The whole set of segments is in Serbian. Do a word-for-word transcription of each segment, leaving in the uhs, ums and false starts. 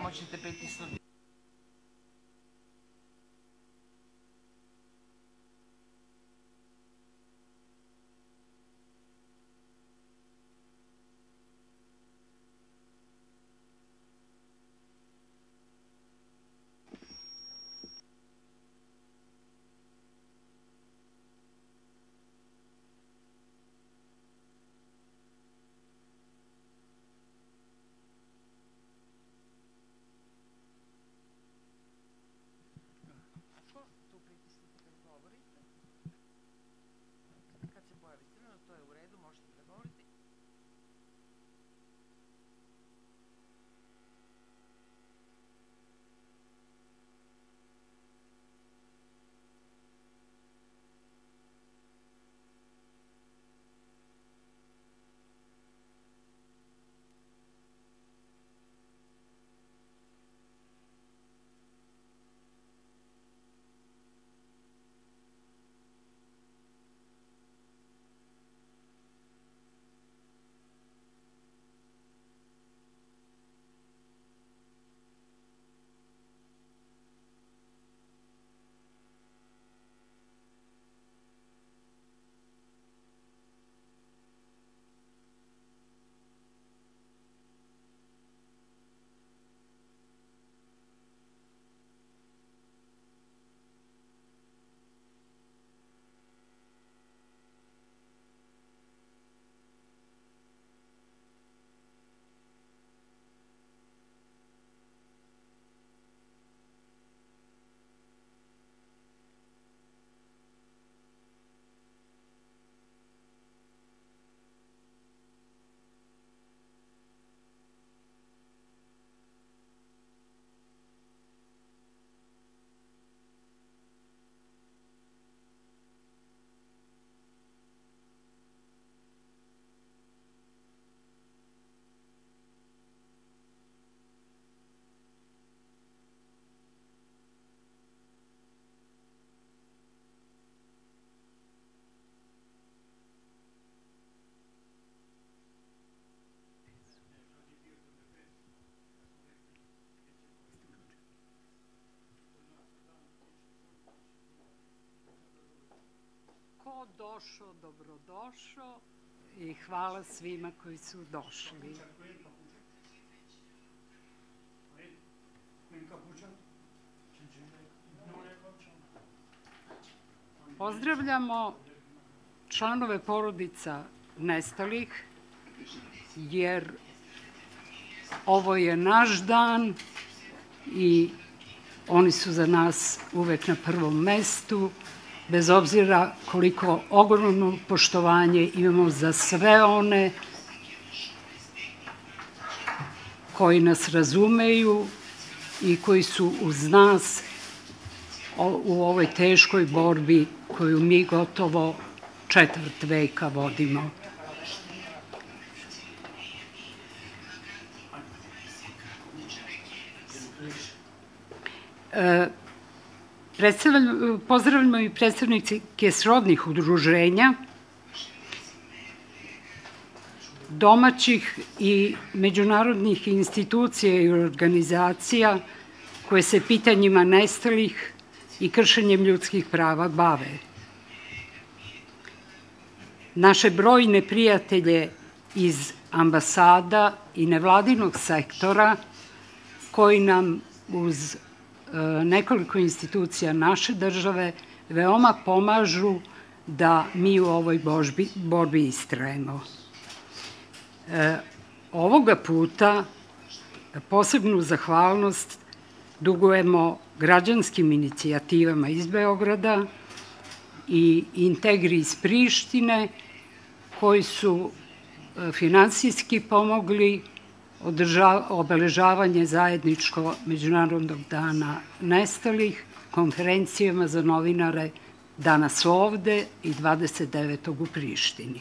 moćete pritisnuti. Došao, dobrodošao i hvala svima koji su došli. Pozdravljamo članove porodica nestalih, jer ovo je naš dan i oni su za nas uvek na prvom mestu, bez obzira koliko ogromno poštovanje imamo za sve one koji nas razumeju i koji su uz nas u ovoj teškoj borbi koju mi gotovo četvrt veka vodimo. Pozdravljamo i predstavnike srodnih udruženja, domaćih i međunarodnih institucija i organizacija koje se pitanjima nestalih i kršenjem ljudskih prava bave. Naše brojne prijatelje iz ambasada i nevladinog sektora koji nam uz nekoliko institucija naše države veoma pomažu da mi u ovoj borbi istrajemo. Ovoga puta posebnu zahvalnost dugujemo građanskim inicijativama iz Beograda i Integri iz Prištine, koji su finansijski pomogli obeležavanje zajedničko Međunarodnog dana nestalih, konferencijama za novinare danas ovde i dvadeset devetog u Prištini.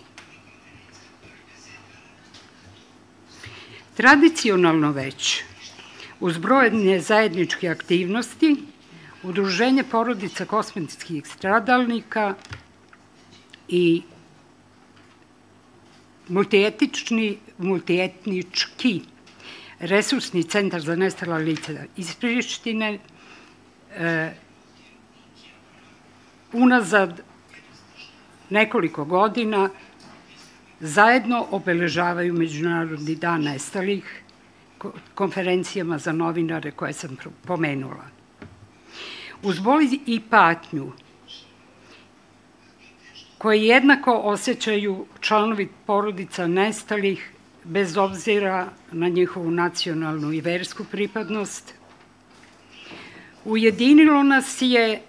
Tradicionalno već, uz brojne zajedničke aktivnosti, Udruženje porodica kosmetskih stradalnika i multietnički Resursni centar za nestala lica iz Prištine unazad nekoliko godina zajedno obeležavaju Međunarodni dan nestalih konferencijama za novinare koje sam pomenula. Uz bol i patnju koje jednako osjećaju članovi porodica nestalih bez obzira na njihovu nacionalnu i versku pripadnost, ujedinilo nas je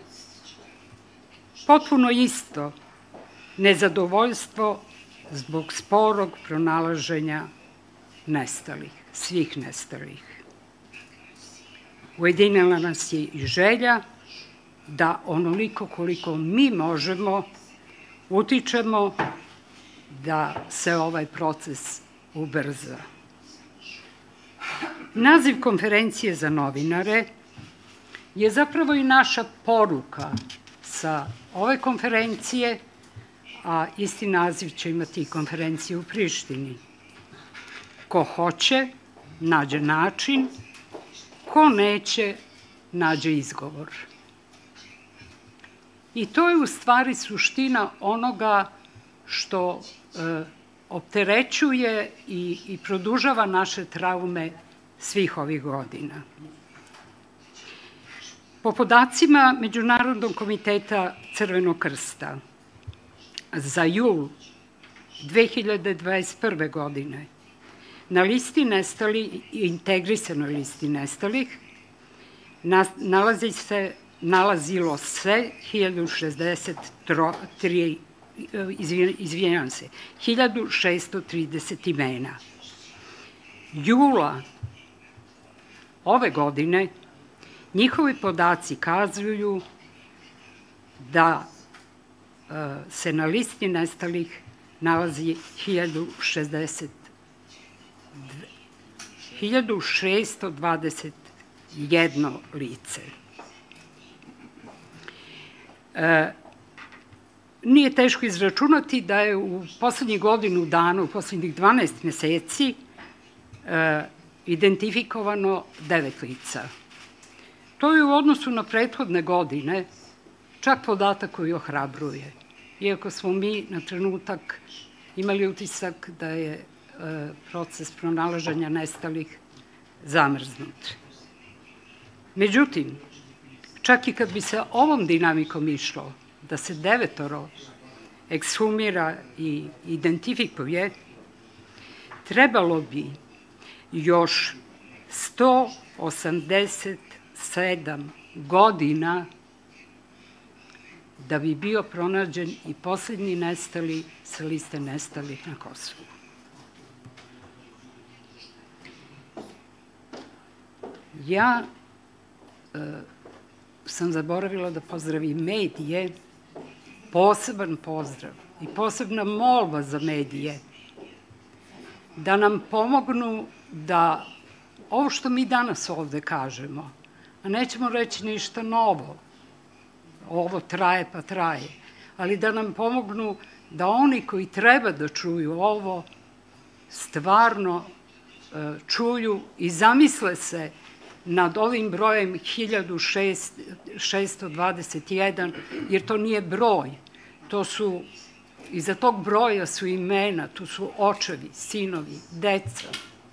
potpuno isto nezadovoljstvo zbog sporog pronalaženja nestalih, svih nestalih. Ujedinila nas je i želja da onoliko koliko mi možemo utičemo da se ovaj proces ubrza. Naziv konferencije za novinare je zapravo i naša poruka sa ove konferencije, a isti naziv će imati i konferencija u Prištini. Ko hoće, nađe način, ko neće, nađe izgovor. I to je u stvari suština onoga što opterećuje i produžava naše traume svih ovih godina. Po podacima Međunarodnog komiteta Crvenog krsta, za jul dve hiljade dvadeset prve. godine na listi nestalih, integrisanoj listi nestalih, nalazi se, nalazilo se hiljadu šezdeset tri, izvinjam se, hiljadu šeststo trideset imena. Jula ove godine njihovi podaci kazuju da se na listi nestalih nalazi hiljadu šeststo dvadeset jedno lice. Nije teško izračunati da je u poslednjih godinu dana, u poslednjih dvanaest meseci, identifikovano devet lica. To je u odnosu na prethodne godine čak podatak koji ohrabruje, iako smo mi na trenutak imali utisak da je proces pronalaženja nestalih zamrznut. Međutim, čak i kad bi se ovom dinamikom išlo, da se devetoro ekshumira i identifikuje, trebalo bi još sto osamdeset sedam godina da bi bio pronađen i poslednji nestali sa liste nestalih na Kosovu. Ja sam zaboravila da pozdravim medije, poseban pozdrav i posebna molba za medije da nam pomognu da ovo što mi danas ovde kažemo, a nećemo reći ništa novo, ovo traje pa traje, ali da nam pomognu da oni koji treba da čuju ovo stvarno čuju i zamisle se nad ovim brojem hiljadu šeststo dvadeset jedan, jer to nije broj, to su, iza tog broja su imena, tu su očevi, sinovi, deca.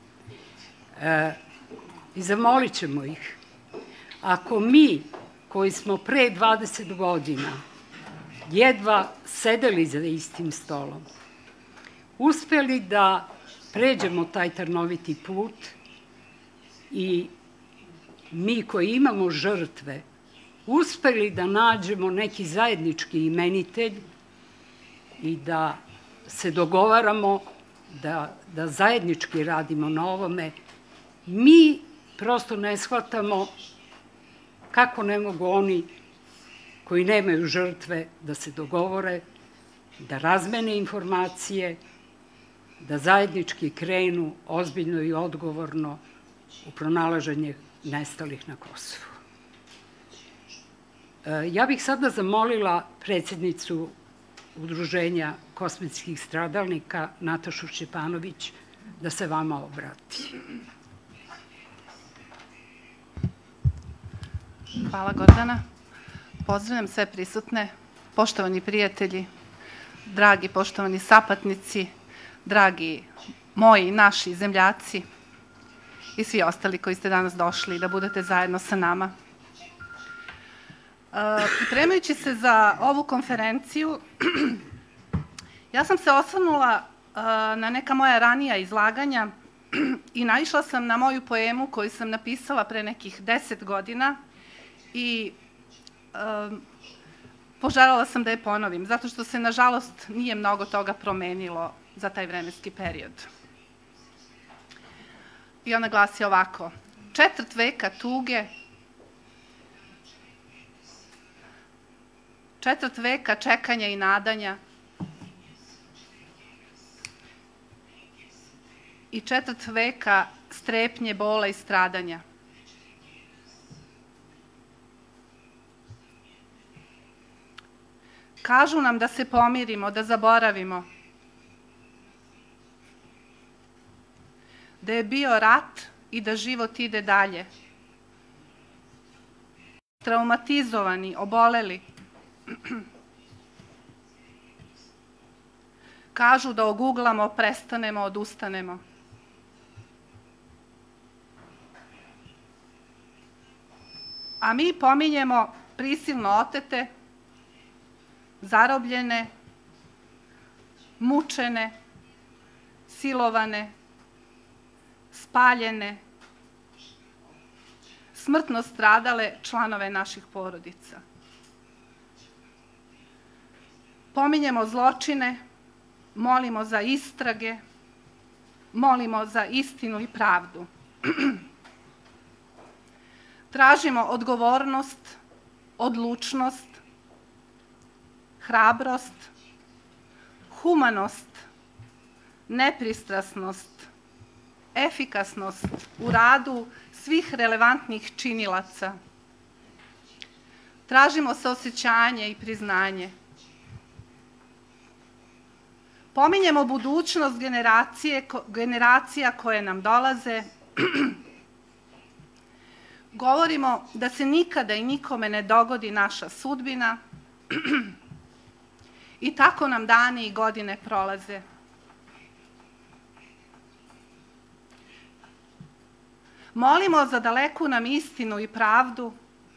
I zamolit ćemo ih. Ako mi, koji smo pre dvadeset godina jedva sedeli za istim stolom, uspeli da pređemo taj trnoviti put i mi koji imamo žrtve, uspeli da nađemo neki zajednički imenitelj i da se dogovaramo, da zajednički radimo na ovome, mi prosto ne shvatamo kako ne mogu oni koji nemaju žrtve da se dogovore, da razmene informacije, da zajednički krenu ozbiljno i odgovorno u pronalaženje nestalih na Kosovu. Ja bih sada zamolila predsednicu Udruženja kosmetskih stradalnika, Natašu Šćepanović, da se vama obrati. Hvala, Gordana. Pozdravljam sve prisutne, poštovani prijatelji, dragi poštovani sapatnici, dragi moji, naši zemljaci i svi ostali koji ste danas došli da budete zajedno sa nama. Pripremajući se za ovu konferenciju, ja sam se osvrnula na neka moja ranija izlaganja i naišla sam na moju poemu koju sam napisala pre nekih deset godina i poželjela sam da je ponovim, zato što se, nažalost, nije mnogo toga promenilo za taj vremenski period. I ona glasi ovako: četvrt veka tuge, četvrt veka čekanja i nadanja i četvrt veka strepnje, bola i stradanja. Kažu nam da se pomirimo, da zaboravimo, da je bio rat i da život ide dalje. Traumatizovani, oboleli. Kažu da oguglamo, prestanemo, odustanemo. A mi pominjemo prisilno otete, zarobljene, mučene, silovane, spaljene, smrtno stradale članove naših porodica. Pominjemo zločine, molimo za istrage, molimo za istinu i pravdu. Tražimo odgovornost, odlučnost, hrabrost, humanost, nepristrasnost, efikasnost u radu svih relevantnih činilaca. Tražimo saosećanje i priznanje. Pominjemo budućnost generacija koje nam dolaze. Govorimo da se nikada i nikome ne dogodi naša sudbina i tako nam dani i godine prolaze. Molimo za daleku nam istinu i pravdu,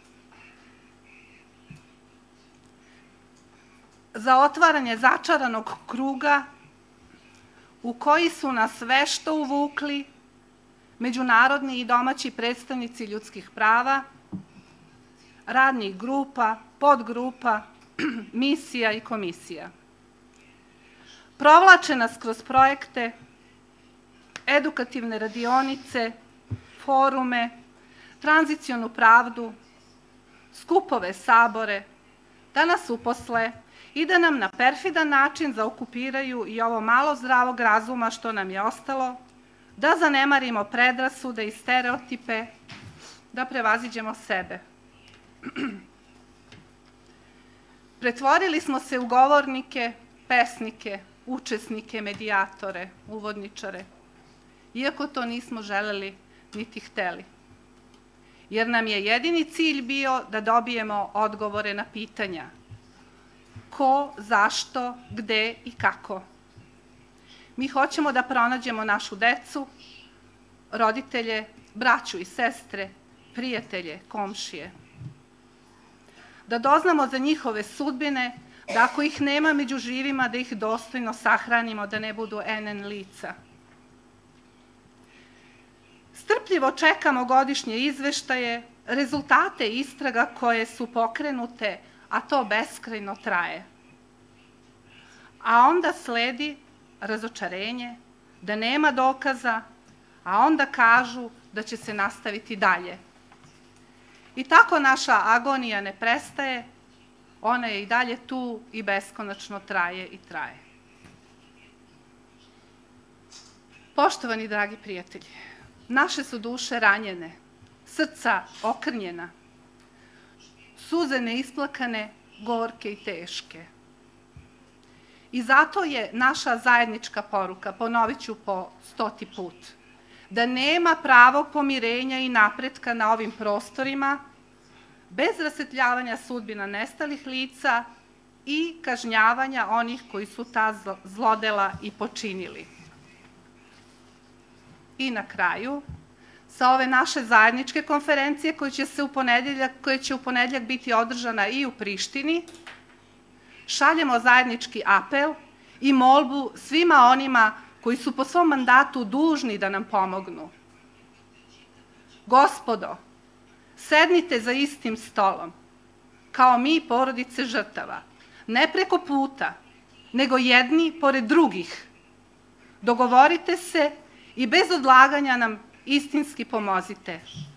za otvaranje začaranog kruga u koji su nas vešto uvukli međunarodni i domaći predstavnici ljudskih prava, radnih grupa, podgrupa, misija i komisija. Provlače nas kroz projekte, edukativne radionice, forume, tranzicionu pravdu, skupove, sabore, da nas uposle i da nam na perfidan način zaokupiraju i ovo malo zdravog razuma što nam je ostalo, da zanemarimo predrasude i stereotipe, da prevaziđemo sebe. Pretvorili smo se u govornike, pesnike, učesnike, medijatore, uvodničare, iako to nismo želeli niti hteli. Jer nam je jedini cilj bio da dobijemo odgovore na pitanja ko, zašto, gde i kako. Mi hoćemo da pronađemo našu decu, roditelje, braću i sestre, prijatelje, komšije. Da doznamo za njihove sudbine, da ako ih nema među živima, da ih dostojno sahranimo, da ne budu en en lica. Strpljivo čekamo godišnje izveštaje, rezultate istraga koje su pokrenute, a to beskrajno traje. A onda sledi razočarenje, da nema dokaza, a onda kažu da će se nastaviti dalje. I tako naša agonija ne prestaje, ona je i dalje tu i beskonačno traje i traje. Poštovani dragi prijatelji, naše su duše ranjene, srca okrnjena, suze neisplakane, gorke i teške. I zato je naša zajednička poruka, ponovit ću po stoti put, da nema pravog pomirenja i napretka na ovim prostorima bez rasvetljavanja sudbina nestalih lica i kažnjavanja onih koji su ta zlodela i počinili. I na kraju, sa ove naše zajedničke konferencije koja će se u ponedeljak, koja će u ponedeljak biti održana i u Prištini, šaljemo zajednički apel i molbu svima onima koji su po svom mandatu dužni da nam pomognu. Gospodo, sednite za istim stolom, kao mi porodice žrtava, ne preko puta, nego jedni pored drugih. Dogovorite se i bez odlaganja nam istinski pomozite.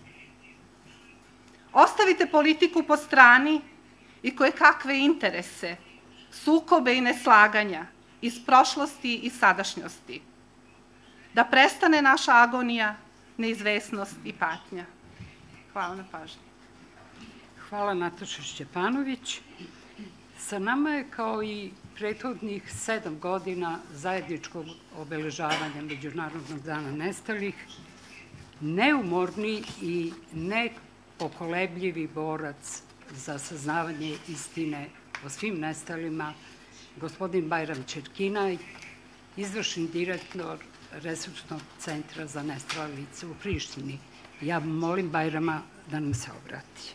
Ostavite politiku po strani i koje kakve interese, sukobe i neslaganja iz prošlosti i sadašnjosti. Da prestane naša agonija, neizvesnost i patnja. Hvala na pažnji. Hvala Nataša Šćepanović. Sa nama je kao i prethodnih sedam godina zajedničkog obeležavanja Međunarodnog dana nestalih neumorni i nepokolebljivi borac za saznavanje istine o svim nestalima, gospodin Bajram Čerkinaj, izvršni direktor Resursnog centra za nestala lica u Prištini. Ja molim Bajrama da nam se obrati.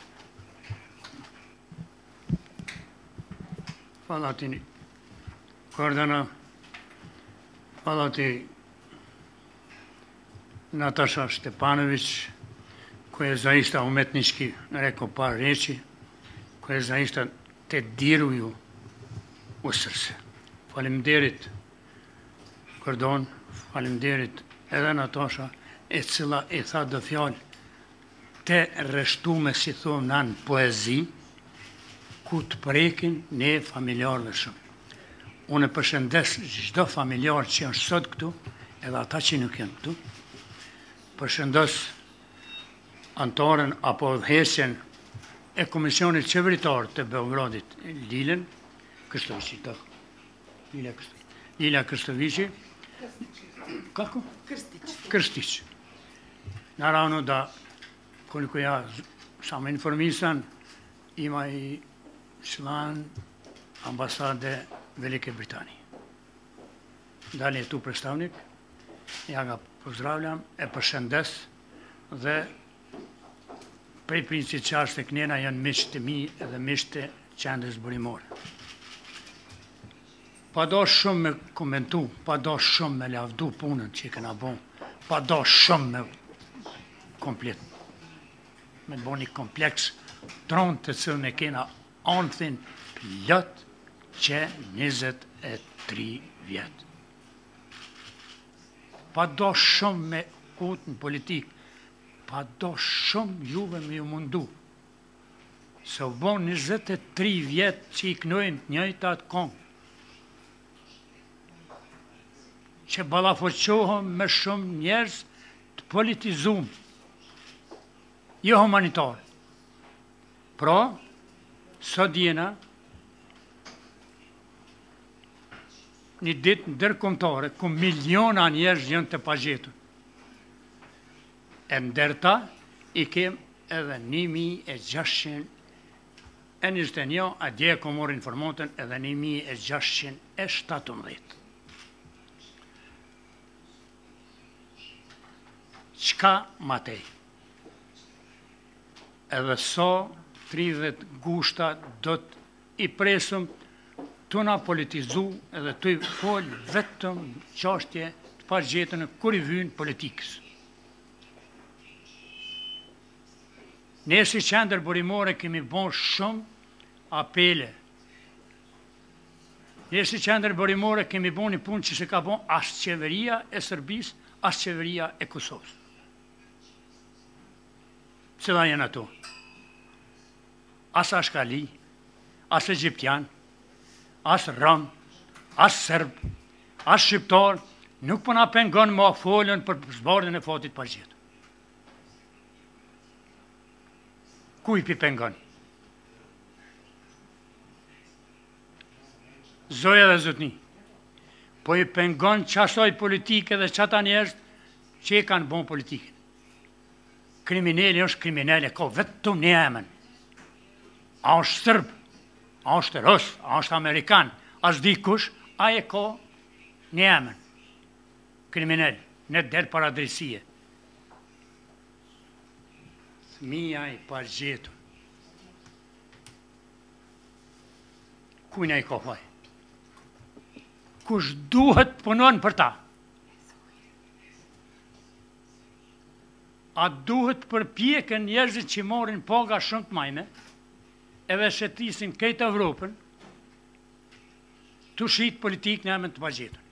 Hvala ti, Gordana. Hvala ti, Nataša Štepanović, koja je zaista umetnički rekao par riječi, koje zaista te diruju u srce. Faleminderit, Gordon, faleminderit edhe Nataša, e cila e tha do fjallë te reshtume, si thonë në poezi, ku të prekin ne familjarëve shumë. Unë përshëndes çdo familjar që janë sot këtu, edhe ata që nuk janë këtu. Përshëndes antarën apo dhesjen e Komisionit Qeveritar të Beogradit, Lilën Krstovici. Lila Krstovici. Lila Krstovici. Kako? Krstić. Krstić. Naravno da, koliko ja sam informisan, ima i član ambasade Velike Britanije. Da li je tu predstavnik? Ja ga pozdravljam, e përshëndes dhe prej princit që ashtë të kënjena janë miqtë të mi edhe miqtë të qendrës burimore. Pa do shumë me komentu, pa do shumë me lavdu punën që i këna bon, pa do shumë me komplet, me bo një kompleks tronë të cilën e kena anthin plot që njëzet e tri vjetë. Pa do shumë me kutë në politikë, pa do shumë juve me ju mundu. Se u bon njëzet e tri vjetë që i knojnë njëjtë atë kongë, që balafoqohëm me shumë njerëz të politizumë, jo humanitarë. Pra, sot jena një ditë ndërkombëtare ku miliona njerëz janë të pagjetur. E ndërta i kem edhe një mijë e gjashtëqind e njëzet e një, a dje e komor informatën edhe një mijë e gjashtëqind e shtatëmbëdhjetë. Qka matej? Edhe so tridhjetë gushta do të i presëm të na politizu edhe të i folë vetëm qashtje të pagjetën e kur i vynë politikës. Ne si qendër burimore kemi bon shumë apele. Ne si qendër burimore kemi bon një punë që se ka bon as qeveria e Serbisë, as qeveria e Kosovës. Cila janë ato? As Ashkali, as Egyptian, as Ram, as Serb, as Shqiptar, nuk përna pengon ma folën për zbardhjen e fatit pagjetur. Ku i pi pengon? Zoja dhe zotni, po i pengon qasoj politike dhe qata njerëz që e kanë bon politike. Kriminali është kriminali, ka vetëm një emën, a është Sërb, a është Rus, a është Amerikan, a është dikush, a e ka një emën, kriminal, në del para drejtësie. Fëmija i pa gjetur. Kujna i ka faj? Kush duhet punon për ta? A duhet përpjekën njerëzit që morin paga shumë të majme, edhe shetisin këtë Evropën, të shqitë politikë në emën të pagjetën.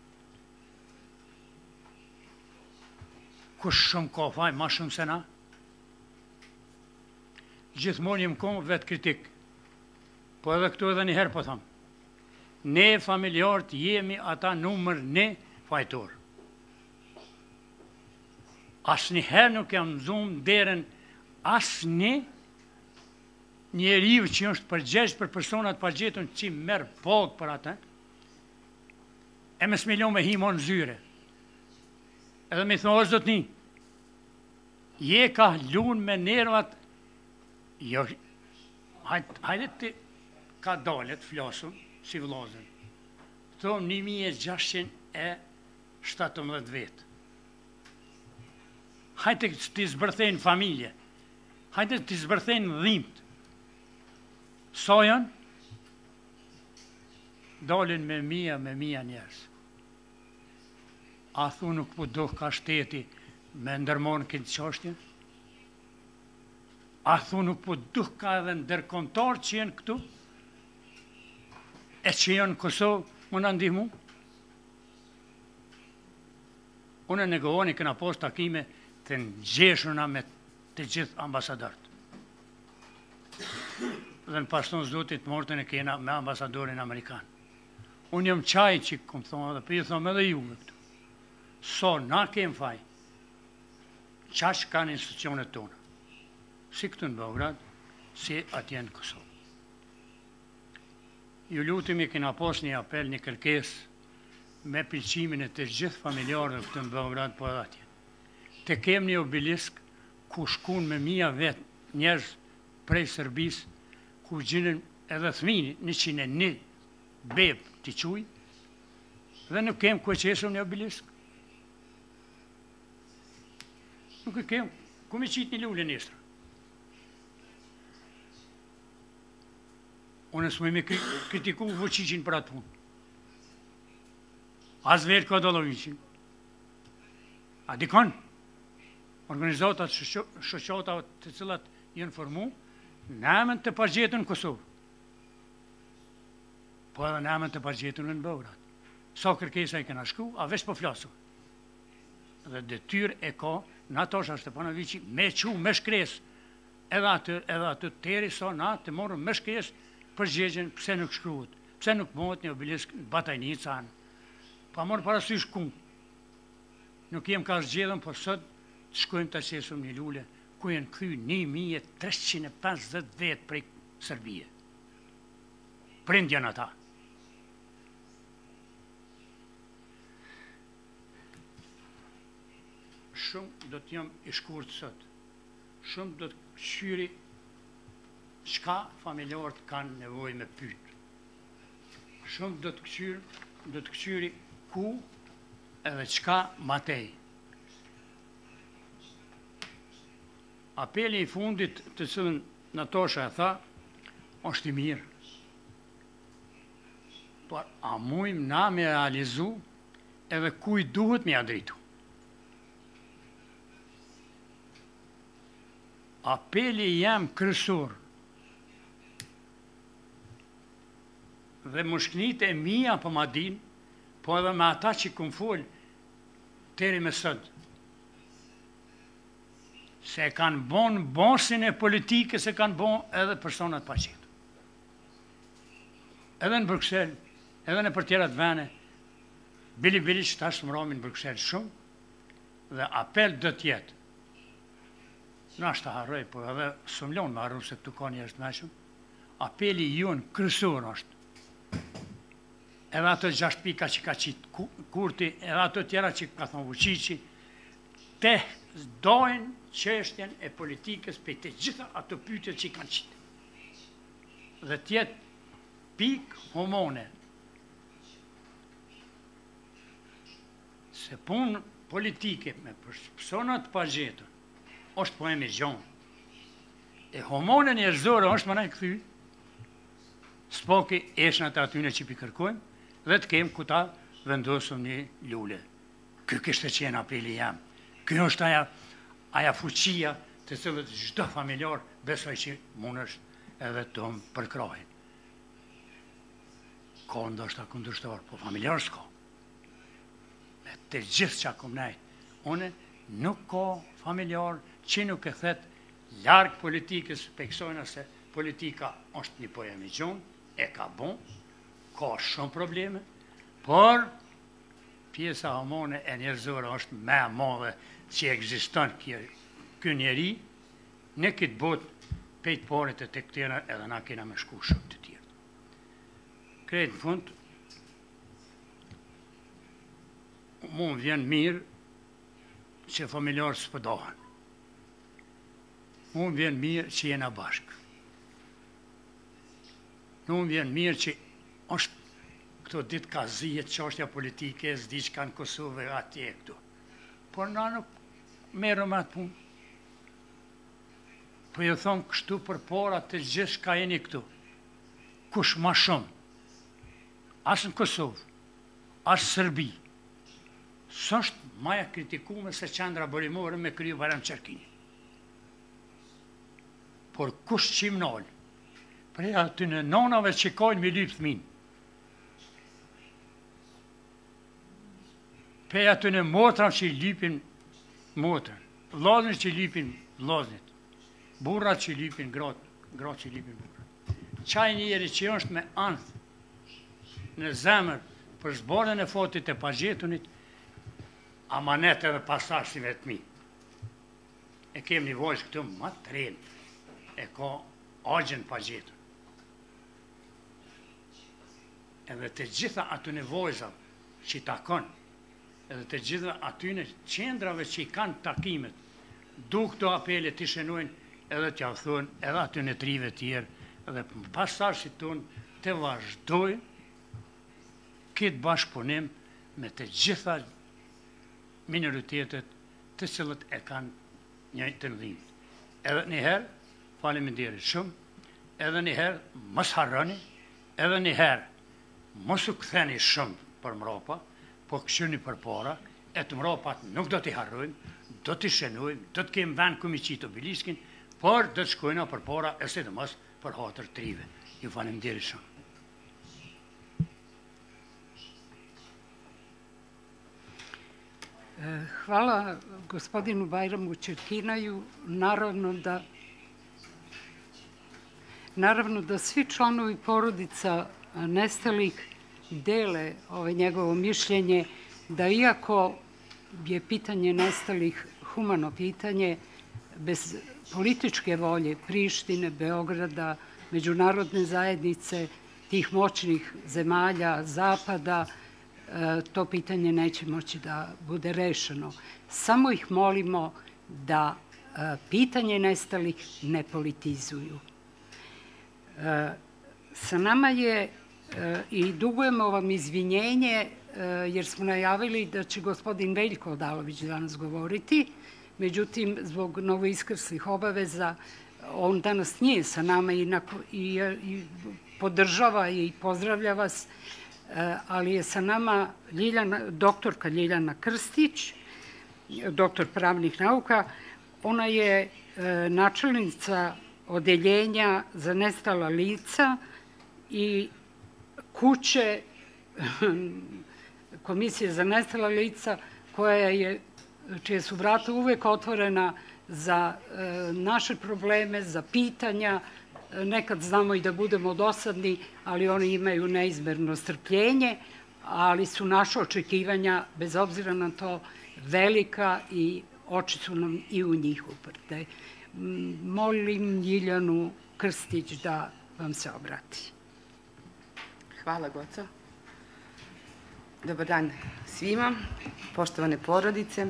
Kush shumë ka faj, ma shumë se na? Gjithmonë jem komë vetë kritikë, po edhe këtu edhe njëherë po thamë. Ne familjarët jemi ata numër një fajtorë. Asë njëherë nuk jam zumë derën asë një njeriu që është përgjegjës për personat pagjetën që merë pagë për atë, e me smilion me himo në zyre. Edhe me thonë, është do të një, je ka lunë me nervat, jo, hajde të ka dalet, flasëm, si vlozën. Thonë një mijë e gjashtëqind e shtatëmbëdhjetë vetë. Hajde të zbërthejnë familje, hajde të zbërthejnë dhimt. Sa janë? Dalin me mija, me mija njerës. A thu nuk po doh ka shteti me ndërmonë këtë qashtje? A thu nuk po doh ka edhe ndërkontar që jenë këtu? E që janë Kosovë, më në ndihmu? Unë në negohoni këna post takime të ngjeshuna me të gjithë ambasadarët. Dhe në pashton zotit mortën e kena me ambasadorin Amerikan. Unë jam qaj që këmë thonë edhe, për i thonë edhe juve këtu. So, na kemë faj, qash kanë institucionet tonë. Si këtu në Beograd, si atje në Kosovë. Ju lutimi kena pos një apel, një kërkes me pëlqimin e të gjithë familjarëve këtu në Beograd, po edhe atje. Të kem një obelisk ku shkun me mija vetë njerëz prej Sërbis, ku gjinën edhe thmini një qine një bebë të quj, dhe nuk kem ku e qesëm një obelisk. Nuk e kem, ku me qitë një lullë nestra. Unë s'me me kritiku Vučićin për atë punë. As verë ka Dolovićin. A dikon? Organizatat shoqata të cilat jenë formu, në emën të pagjetën në Kosovë. Po edhe në emën të pagjetën në Beograd. Sa kërkesa i kena shku, a veç po flasu. Dhe detyr e ka, në Nataša Stepanovići, me qu, me shkres, edhe atë, edhe atë teri sa na të morën me shkres, përgjegjen pëse nuk shkruhet, pëse nuk mohët një obelisk në Batajnica anë. Pa morë parasysh ku. Nuk jem ka zgjedhën, por sot të shkojmë të qesëm një lullë, ku jenë kry një mijë e treshtëqind e pesëdhjetë vetë prej Serbije. Prindjan ata. Shumë do të jam i shkurt sot. Shumë do të qyri qka familjarët kanë nevoj me pytë. Shumë do të këqyri, do të këqyri ku edhe qka matej. Apeli i fundit të cilën Nataša e tha, është i mirë. Por a mujmë na me realizu edhe kuj duhet me adritu. Apeli jam kryesor dhe mushknit e mija për ma din, po edhe me ata që këmë folë teri me sëtë. Se kanë bon bosin e politike, se kanë bon edhe personat paqitë. Edhe në Bruxelles, edhe në për tjerat vene, Bili Bili që tashë më romin në Bruxelles shumë, dhe apel dhe tjetë. Në ashtë të harroj, po edhe sëmlon më harru se këtu ka një është meshëm, apeli junë kryesor është. Edhe ato gjashtë pika që ka qitë Kurti, edhe ato tjera që ka thonë Vučići, te dojnë qeshtjen e politikës për të gjitha ato pyetjet që i kanë qitë. dhe tjetë pik homone. Se punë politike me personat pa gjetën, është po e me gjonë. E homone njerëzore është më nëjë këthy, s'poki eshnat atyne që pi kërkojmë, dhe të kemë kuta vendosëm një lule. Ky kështë qenë apeli jam. Ky është aja, aja fuqia të cilët çdo familjar besoj që mund është edhe të më përkrahin. Ka ndoshta kundërshtar, po familjar s'ka. Me të gjithë që akum nejtë, une nuk ka familjar që nuk e thetë largë politikës, peksojnë se politika është një poja me gjonë, e ka bon, ka shumë probleme, por pjesa homone e njerëzore është me madhe që egziston kjo njeri, ne këtë botë pejtë parit e të këtjera edhe na kena me shku shumë të tjerë. Krejtë në fund, mu më vjen mirë që familjarë së pëdohen. Mu më vjen mirë që jena bashkë. Mu më vjen mirë që është këto ditë ka zijet qashtja politike, zdi që kanë Kosovë e atje këtu. Por na nuk merëm atë punë. Po ju thonë kështu për para të gjithë shka jeni këtu. Kush ma shumë? Asë në Kosovë, asë Sërbi. Së është maja kritikume se qendra borimore me kryu Bayram Çerkini. Por kush qim nalë? Prej aty në nonave që kajnë me lypë thminë. Prej aty në motra që i lypin motrën. Laznit që i lypin laznit. Burrat që i lypin gratë. Gratë që i lypin burrat. Qaj njeri që është me anthë në zemër për zbardën e fotit e pagjetunit, amanet edhe pasashtive të mi. E kem një vojsh këtu ma të trenë, e ka agjen pagjetun. Edhe të gjitha aty në vojza që i takon, edhe të gjitha aty në qendrave që i kanë takimet, du këto apele të shenojnë edhe t'ja thonë, edhe aty në trive tjerë, edhe pasashit tonë të vazhdojnë këtë bashkëpunim me të gjitha minoritetet të cilët e kanë një të ndhimë. Edhe njëherë, faleminderit shumë, edhe njëherë mos harroni, edhe njëherë mos u ktheni shumë për mrapa, po këshyni për para, e të mrapat nuk do t'i harrojmë, do t'i shenojmë, do t'kem vend këmi qitë obeliskin, por do t'shkojna për para, e se dhe mos për hatër trive. Ju faleminderit shumë. Hvala gospodinu Bayramu Čerkinaju. Naravno da, naravno da svi članovi porodica nestalih dele ove njegovo mišljenje da iako je pitanje nestalih humano pitanje, bez političke volje Prištine, Beograda, međunarodne zajednice, tih moćnih zemalja Zapada, to pitanje neće moći da bude rešeno. Samo ih molimo da pitanje nestalih ne politizuju. Sa nama je i dugujemo vam izvinjenje jer smo najavili da će gospodin Veljko Odalović danas govoriti, međutim, zbog novoiskrslih obaveza, on danas nije sa nama i, i, i podržava i pozdravlja vas, ali je sa nama Ljiljana, doktorka Ljiljana Krstić, doktor pravnih nauka. Ona je načelnica odeljenja za nestala lica i kuće Komisije za nestala lica, koja je, čije su vrata uvek otvorena za naše probleme, za pitanja. Nekad znamo i da budemo dosadni, ali oni imaju neizmerno strpljenje, ali su naše očekivanja, bez obzira na to, velika i oči su nam i u njih uprte. Molim Ljiljanu Krstić da vam se obrati. Hvala, Goco. Dobar dan svima, poštovane porodice,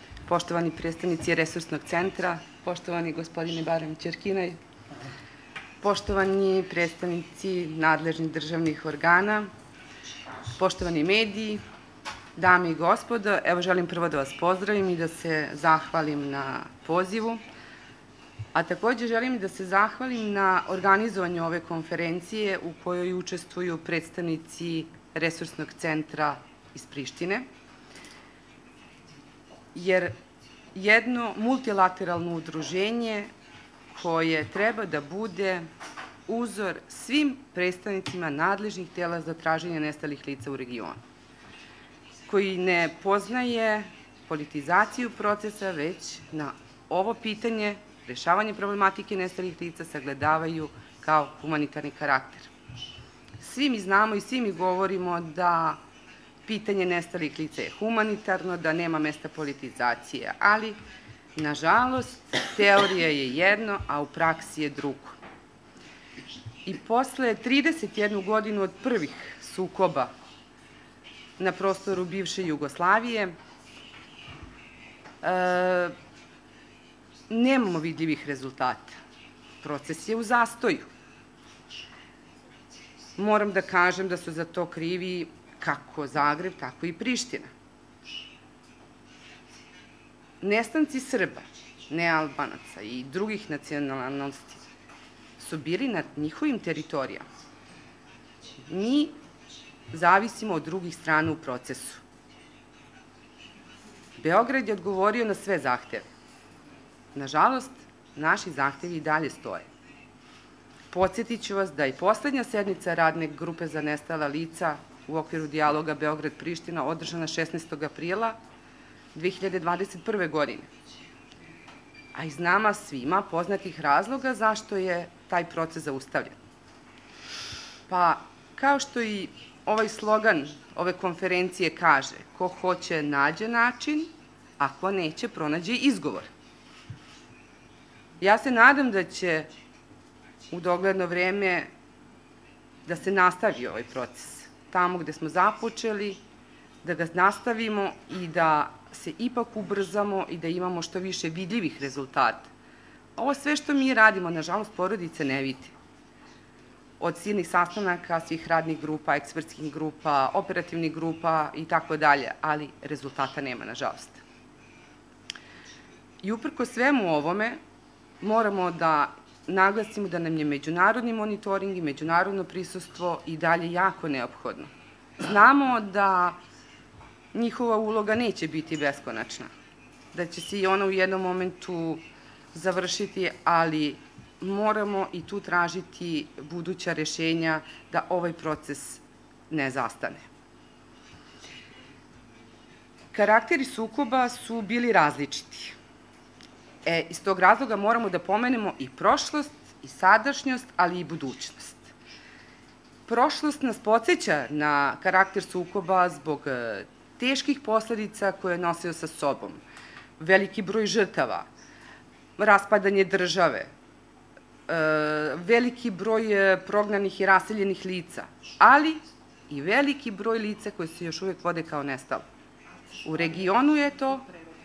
poštovani predstavnici Resursnog centra, poštovani gospodine Bayram Čerkinaj. poštovani predstavnici nadležnih državnih organa, poštovani mediji, dame i gospodo, evo želim prvo da vas pozdravim i da se zahvalim na pozivu, a takođe želim i da se zahvalim na organizovanju ove konferencije u kojoj učestvuju predstavnici Resursnog centra iz Prištine, jer jedno multilateralno udruženje koje treba da bude uzor svim predstavnicima nadležnih tela za traženje nestalih lica u regionu, koji ne poznaje politizaciju procesa, već na ovo pitanje, rešavanje problematike nestalih lica, sagledavaju kao humanitarni karakter. Svi mi znamo i svi mi govorimo da pitanje nestalih lica je humanitarno, da nema mesta politizacije, ali, nažalost, teorija je jedno, a u praksi je drugo. I posle trideset jednu godinu od prvih sukoba na prostoru bivše Jugoslavije, nemamo vidljivih rezultata. Proces je u zastoju. Moram da kažem da su za to krivi kako Zagreb, tako i Priština. Nestanci Srba, nealbanaca i drugih nacionalnosti su bili na njihovim teritorijama. Mi zavisimo od drugih strana u procesu. Beograd je odgovorio na sve zahteve. Nažalost, naši zahtevi i dalje stoje. Podsjetit ću vas da je poslednja sednica radne grupe za nestala lica u okviru dijaloga Beograd-Priština održana šesnaestog aprila dve hiljade dvadeset prve. godine. A iz nama svima poznatih razloga zašto je taj proces zaustavljen. Pa, kao što i ovaj slogan ove konferencije kaže, ko hoće nađe način, a ko neće pronađe izgovor. Ja se nadam da će u dogledno vreme da se nastavi ovaj proces. Tamo gde smo započeli, da ga nastavimo i da se ipak ubrzamo i da imamo što više vidljivih rezultata. Ovo sve što mi radimo, nažalost, porodice ne vidi. Od silnih sastanaka, svih radnih grupa, ekspertskih grupa, operativnih grupa i tako dalje, ali rezultata nema, nažalost. I uprko svemu ovome, moramo da naglasimo da nam je međunarodni monitoring i međunarodno prisustvo i dalje jako neophodno. Znamo da njihova uloga neće biti beskonačna, da će se i ona u jednom momentu završiti, ali moramo i tu tražiti buduća rešenja da ovaj proces ne zastane. Karakteri sukoba su bili različiti. E, iz tog razloga moramo da pomenemo i prošlost, i sadašnjost, ali i budućnost. Prošlost nas podsjeća na karakter sukoba zbog teških posledica koje je nosio sa sobom. Veliki broj žrtava, raspadanje države, veliki broj prognanih i raseljenih lica, ali i veliki broj lica koje se još uvek vode kao nestalo. U regionu je to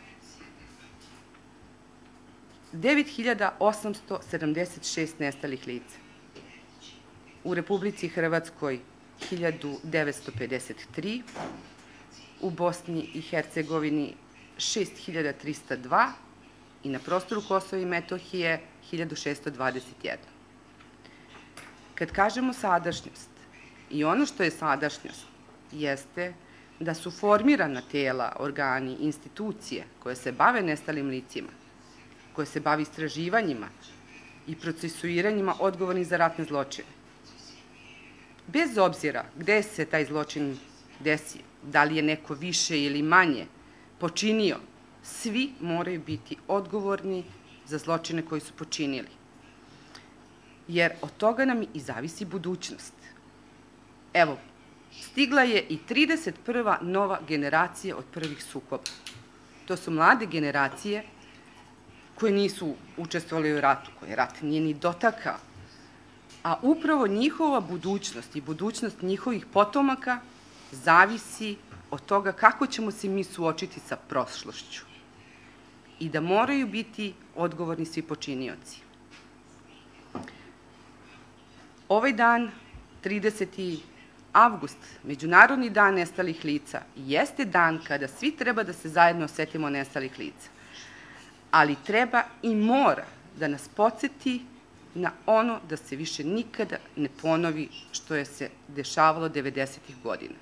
devet hiljada osamsto sedamdeset šest nestalih lica. U Republici Hrvatskoj hiljadu devetsto pedeset tri, u Bosni i Hercegovini šest hiljada trista dva i na prostoru Kosova i Metohije hiljadu šesto dvadeset jedan. Kad kažemo sadašnjost, i ono što je sadašnjost, jeste da su formirana tela, organi, institucije koje se bave nestalim licima, koje se bavi istraživanjima i procesuiranjima odgovornih za ratne zločine. Bez obzira gde se taj zločin desio, da li je neko više ili manje počinio, svi moraju biti odgovorni za zločine koji su počinili. Jer od toga nam i zavisi budućnost. Evo, stigla je i trideset prva nova generacija od prvih sukoba. To su mlade generacije koje nisu učestvovali u ratu, koje rat nije ni dotakao. A upravo njihova budućnost i budućnost njihovih potomaka zavisi od toga kako ćemo se mi suočiti sa prošlošću. I da moraju biti odgovorni svi počinioci. Ovaj dan, trideseti avgust, Međunarodni dan nestalih lica, jeste dan kada svi treba da se zajedno setimo nestalih lica, ali treba i mora da nas podsjeti na ono da se više nikada ne ponovi što je se dešavalo devedesetih godina.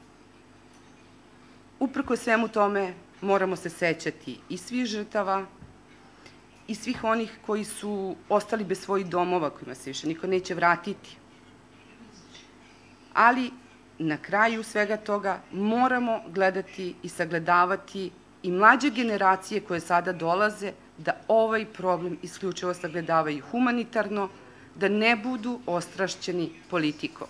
Uprko svemu tome, moramo se sećati i svih žrtava i svih onih koji su ostali bez svojih domova, kojima se više niko neće vratiti. Ali, na kraju svega toga, moramo gledati i sagledavati i mlađe generacije koje sada dolaze, da ovaj problem isključivo sagledavaju humanitarno, da ne budu ostrašćeni politikom.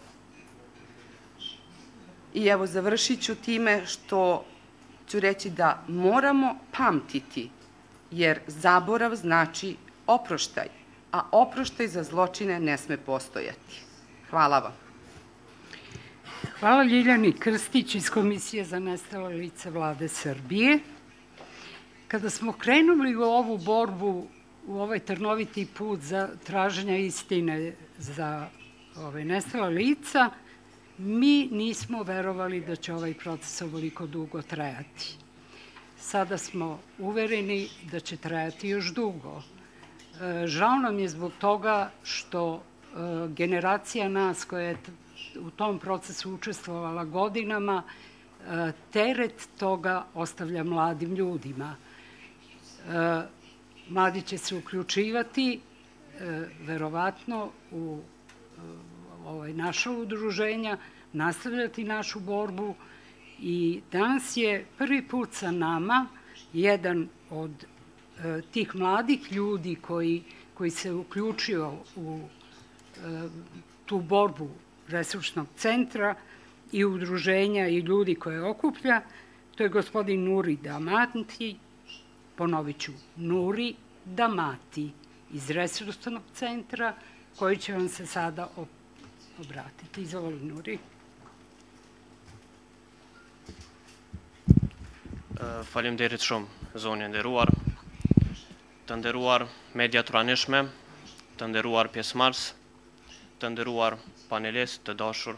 I evo, završit ću time što ću reći da moramo pamtiti, jer zaborav znači oproštaj, a oproštaj za zločine ne sme postojati. Hvala vam. Hvala Ljiljani Krstić iz Komisije za nestala lica Vlade Srbije. Kada smo krenuli u ovu borbu, u ovaj trnoviti put za traženja istine za ove nestala lica, mi nismo verovali da će ovaj proces ovoliko dugo trajati. Sada smo uvereni da će trajati još dugo. Žao nam je zbog toga što generacija nas koja je u tom procesu učestvovala godinama, teret toga ostavlja mladim ljudima. Mladi će se uključivati, verovatno, u naša udruženja, nastavljati našu borbu i danas je prvi put sa nama jedan od tih mladih ljudi koji se uključio u tu borbu resursnog centra i udruženja i ljudi koje okuplja, to je gospodin Nuri Damati, ponovit ću, Nuri Damati iz resursnog centra, koji će vam se sada obratiti. Izvoli, Nuri. Faleminderit shumë, zoni nderuar, të nderuar media të pranishme, të nderuar pjesëmarrës, të nderuar panelistë të dashur.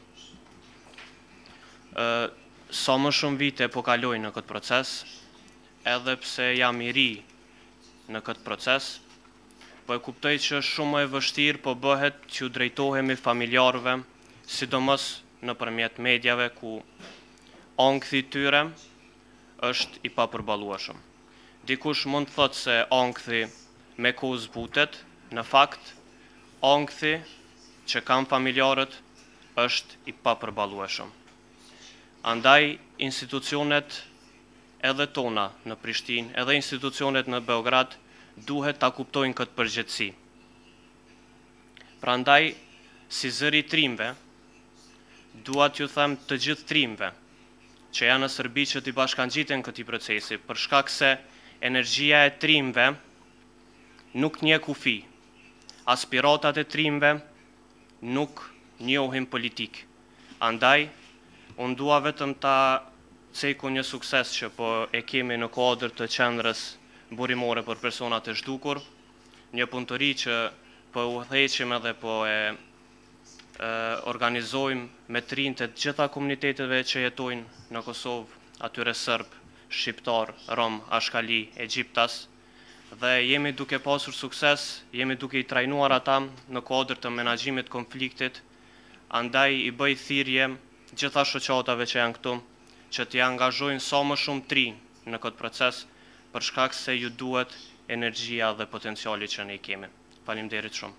Sa më shumë vite po kaloj në këtë proces, edhe pse jam i ri në këtë proces, po e kuptoj që shumë e vështirë po bëhet që drejtohemi familjarëve, sidomos nëpërmjet medjave ku ankthi tyre është i papërballueshëm. Dikush mund të thotë se ankthi me kohë zbutet, në fakt ankthi që kam familjarët është i papërballueshëm. Andaj institucionet edhe tona në Prishtinë, edhe institucionet në Beograd duhet ta kuptojnë këtë përgjegjësi. Prandaj, si zëri i trimëve, dua t'ju them të gjithë trimëve që janë në Serbi që t'i bashkangjiten këtij procesi, për shkak se energjia e trimëve nuk njeh kufi. Aspiratat e trimëve nuk njohin politik. Andaj, unë dua vetëm ta ceku një sukses që po e kemi në kuadër të qendrës burimore për persona të zhdukur, një punëtori që po udhëheqim edhe po e organizojmë me të rinjtë të gjitha komuniteteve që jetojnë në Kosovë, atyre Serb, Shqiptar, Rom, Ashkali, Egjiptas, dhe jemi duke pasur sukses, jemi duke i trajnuar ata në kuadër të menaxhimit konfliktit, andaj i bëj thirrje gjitha shoqatave që janë këtu, që t'i angazhojnë sa më shumë të rinj në këtë proces, për shkak se ju duhet energjia dhe potenciali që ne i kemi. Faleminderit shumë.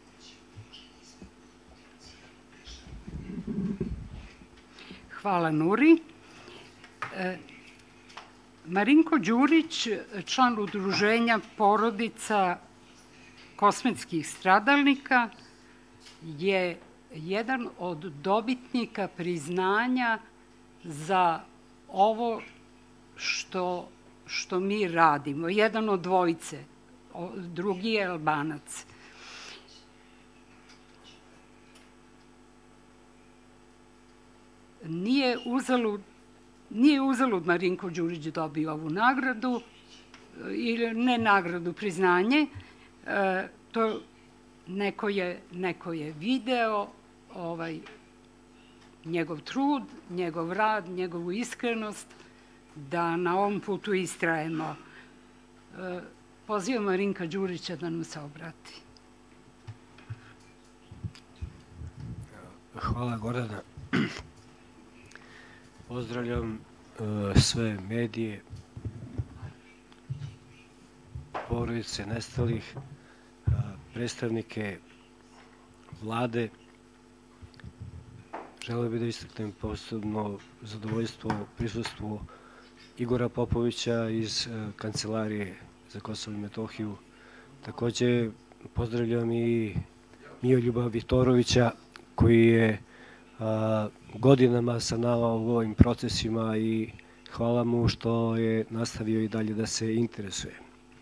Hvala, Nuri. Marinko Đurić, član udruženja porodica kosmetskih stradalnika, je jedan od dobitnika priznanja za ovo što, što mi radimo. Jedan od dvojice, drugi je Albanac. Nije uzalud, nije uzalud Marinko Đurić dobio ovu nagradu, ili ne nagradu, priznanje. To neko je, neko je video ovaj, njegov trud, njegov rad, njegovu iskrenost, da na ovom putu istrajemo. Pozivam Marinka Đurića da nam se obrati. Hvala, Gordana. Pozdravljam sve medije, porodice nestalih, predstavnike vlade. Želeo bih da istaknem posebno zadovoljstvo prisustvu Igora Popovića iz Kancelarije za Kosovo i Metohiju. Takođe pozdravljam i Mijoljuba Viktorovića, koji je godinama sa nama u ovim procesima i hvala mu što je nastavio i dalje da se interesuje.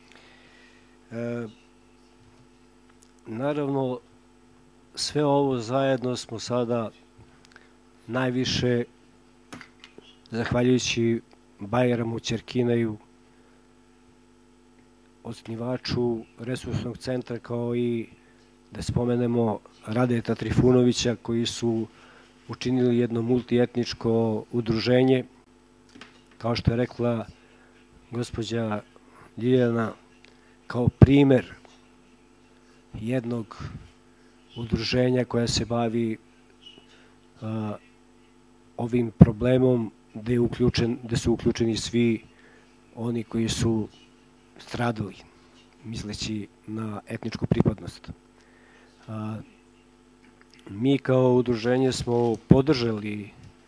Naravno, sve ovo zajedno smo sada najviše, zahvaljujući Bajramu Ćerkinaju, osnivaču resursnog centra, kao i da spomenemo Radeta Trifunovića, koji su učinili jedno multietničko udruženje, kao što je rekla gospođa Ljiljana, kao primer jednog udruženja koja se bavi ovim problemom, gde su uključeni svi oni koji su stradali, misleći na etničku pripadnost. Mi kao udruženje smo podržali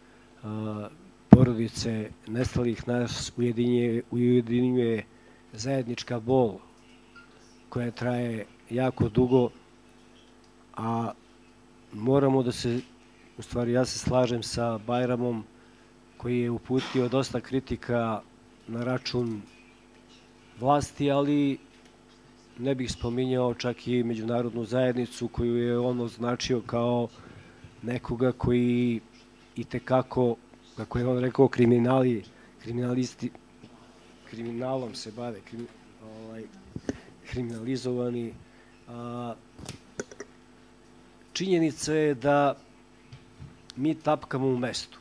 porodice nestalih, nas ujedinjuje zajednička bol koja traje jako dugo, a moramo da se, u stvari ja se slažem sa Bajramom koji je uputio dosta kritika na račun vlasti, ali ne bih spominjao čak i međunarodnu zajednicu koju je on označio kao nekoga koji i tekako, kako je on rekao, kriminali, kriminalisti, kriminalom se bave, kriminalizovani. Činjenica je da mi tapkamo u mestu.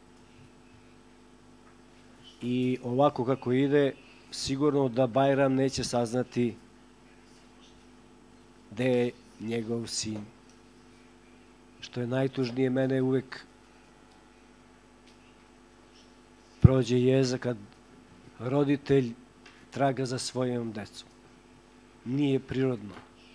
I ovako kako ide, sigurno da Bajram neće saznati gde je njegov sin. Što je najtužnije, mene uvek prođe jeza kad roditelj traga za svojom decom. Nije prirodno.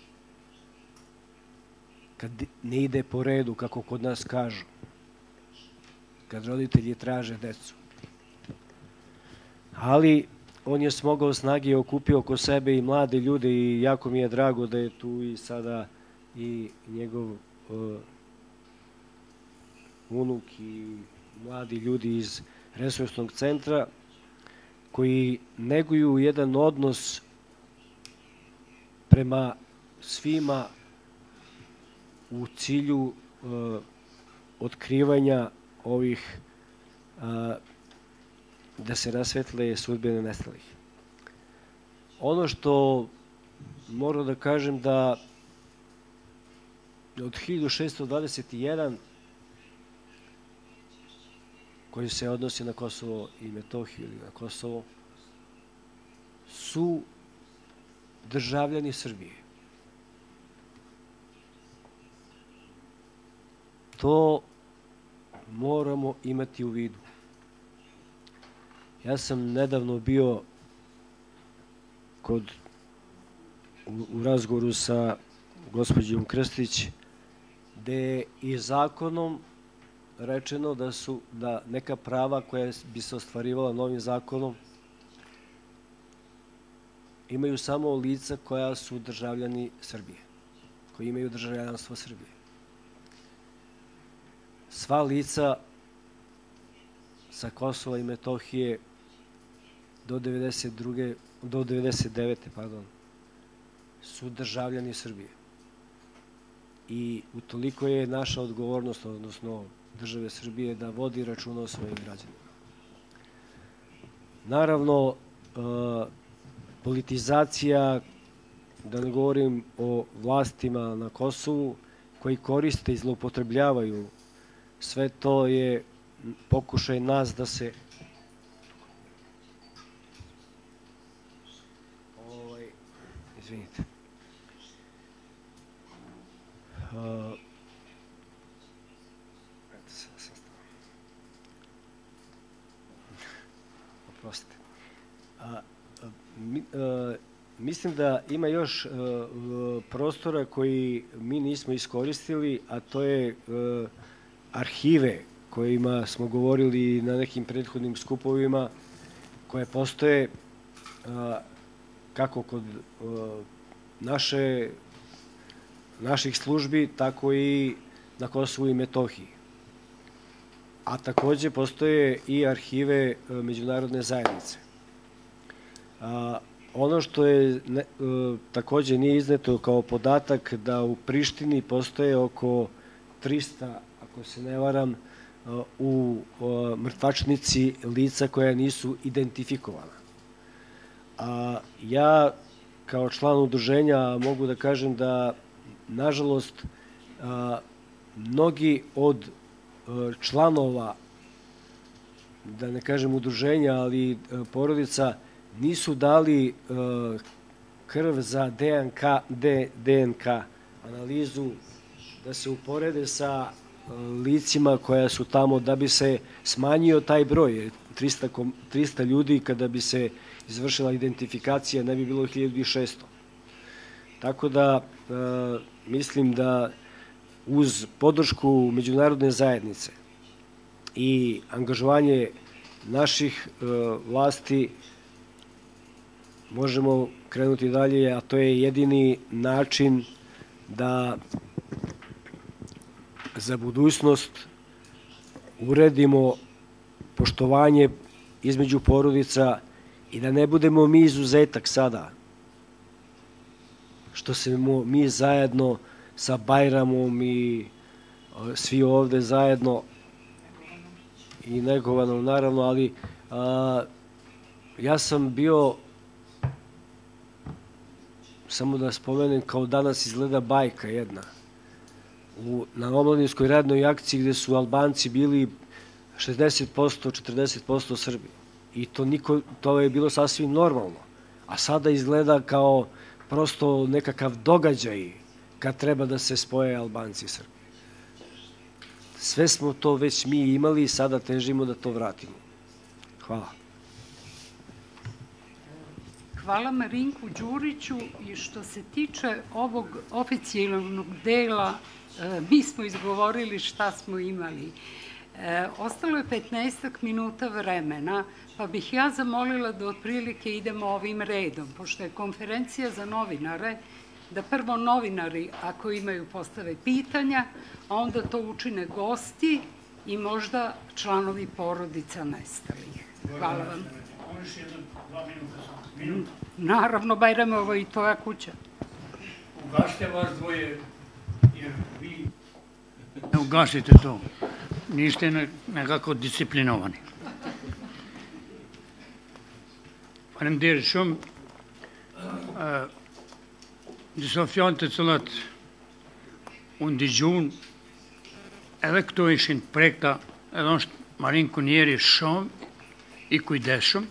Kad ne ide po redu, kako kod nas kažu. Kad roditelji traže decu. Ali on je smogao snage i okupio oko sebe i mlade ljude i jako mi je drago da je tu i sada i njegov unuk i mladi ljudi iz resursnog centra koji neguju jedan odnos prema svima u cilju otkrivanja ovih, da se rasvetle sudbine nestalih. Ono što moram da kažem da od hiljadu šeststo dvadeset jedan koji se odnosi na Kosovo i Metohiju ili na Kosovo su državljani Srbije. To moramo imati u vidu. Ja sam nedavno bio kod, u razgovoru sa gospođom Krstić, gde je i zakonom rečeno da su da neka prava koja bi se ostvarivala novim zakonom imaju samo lica koja su državljani Srbije, koji imaju državljanstvo Srbije. Sva lica sa Kosova i Metohije do devedeset druge do devedeset devete pardon, su državljani Srbije. I utoliko je naša odgovornost, odnosno države Srbije, da vodi računa o svojim građanima. Naravno, politizacija, da ne govorim o vlastima na Kosovu, koji koriste i zloupotrebljavaju, sve to je pokušaj nas da se ovaj, izvinite, uh, oprostite. A, mi, a, mislim da ima još a, prostora koji mi nismo iskoristili, a to je a, arhive kojima smo govorili na nekim prethodnim skupovima, koje postoje a, kako kod a, naše, naših službi, tako i na Kosovu i Metohiji. A takođe postoje i arhive međunarodne zajednice. A, ono što je ne, takođe nije izneto kao podatak da u Prištini postoje oko trista, ako se ne varam, u mrtvačnici lica koja nisu identifikovana. A ja kao član udruženja mogu da kažem da, nažalost, a, mnogi od članova, da ne kažem udruženja, ali porodica, nisu dali krv za D N K analizu, da se uporede sa licima koja su tamo, da bi se smanjio taj broj. trista ljudi, kada bi se izvršila identifikacija, ne bi bilo hiljadu šessto. Tako da mislim da uz podršku međunarodne zajednice i angažovanje naših vlasti možemo krenuti dalje, a to je jedini način da za budućnost uredimo poštovanje između porodica i da ne budemo mi izuzetak sada, što se mi zajedno sa Bajramom i svi ovde zajedno i negovano, naravno, ali a, ja sam bio, samo da spomenem, kao danas izgleda bajka jedna, u, na omladinskoj radnoj akciji gde su Albanci bili šezdeset posto, četrdeset posto Srbi. I to, niko, to je bilo sasvim normalno. A sada izgleda kao prosto nekakav događaj kad treba da se spoje Albanci i Srbi. Sve smo to već mi imali i sada težimo da to vratimo. Hvala. Hvala Marinku Đuriću, i što se tiče ovog oficijalnog dela, mi smo izgovorili šta smo imali. Ostalo je petnaestak minuta vremena, pa bih ja zamolila da otprilike idemo ovim redom, pošto je konferencija za novinare, da prvo novinari, ako imaju, postave pitanja, a onda to učine gosti i možda članovi porodica nestalih. Hvala vam. Naravno, Bajramovo i tvoja kuća. Ugašite vas dvoje, jer vi ne ugašite to. Niste nekako disciplinovani. Faleminderit shumë. Disa fjalë të cilat u ndëgjuan, edhe këto ishin prekta, edhe është Marin Kunjeri shumë i kujdesshëm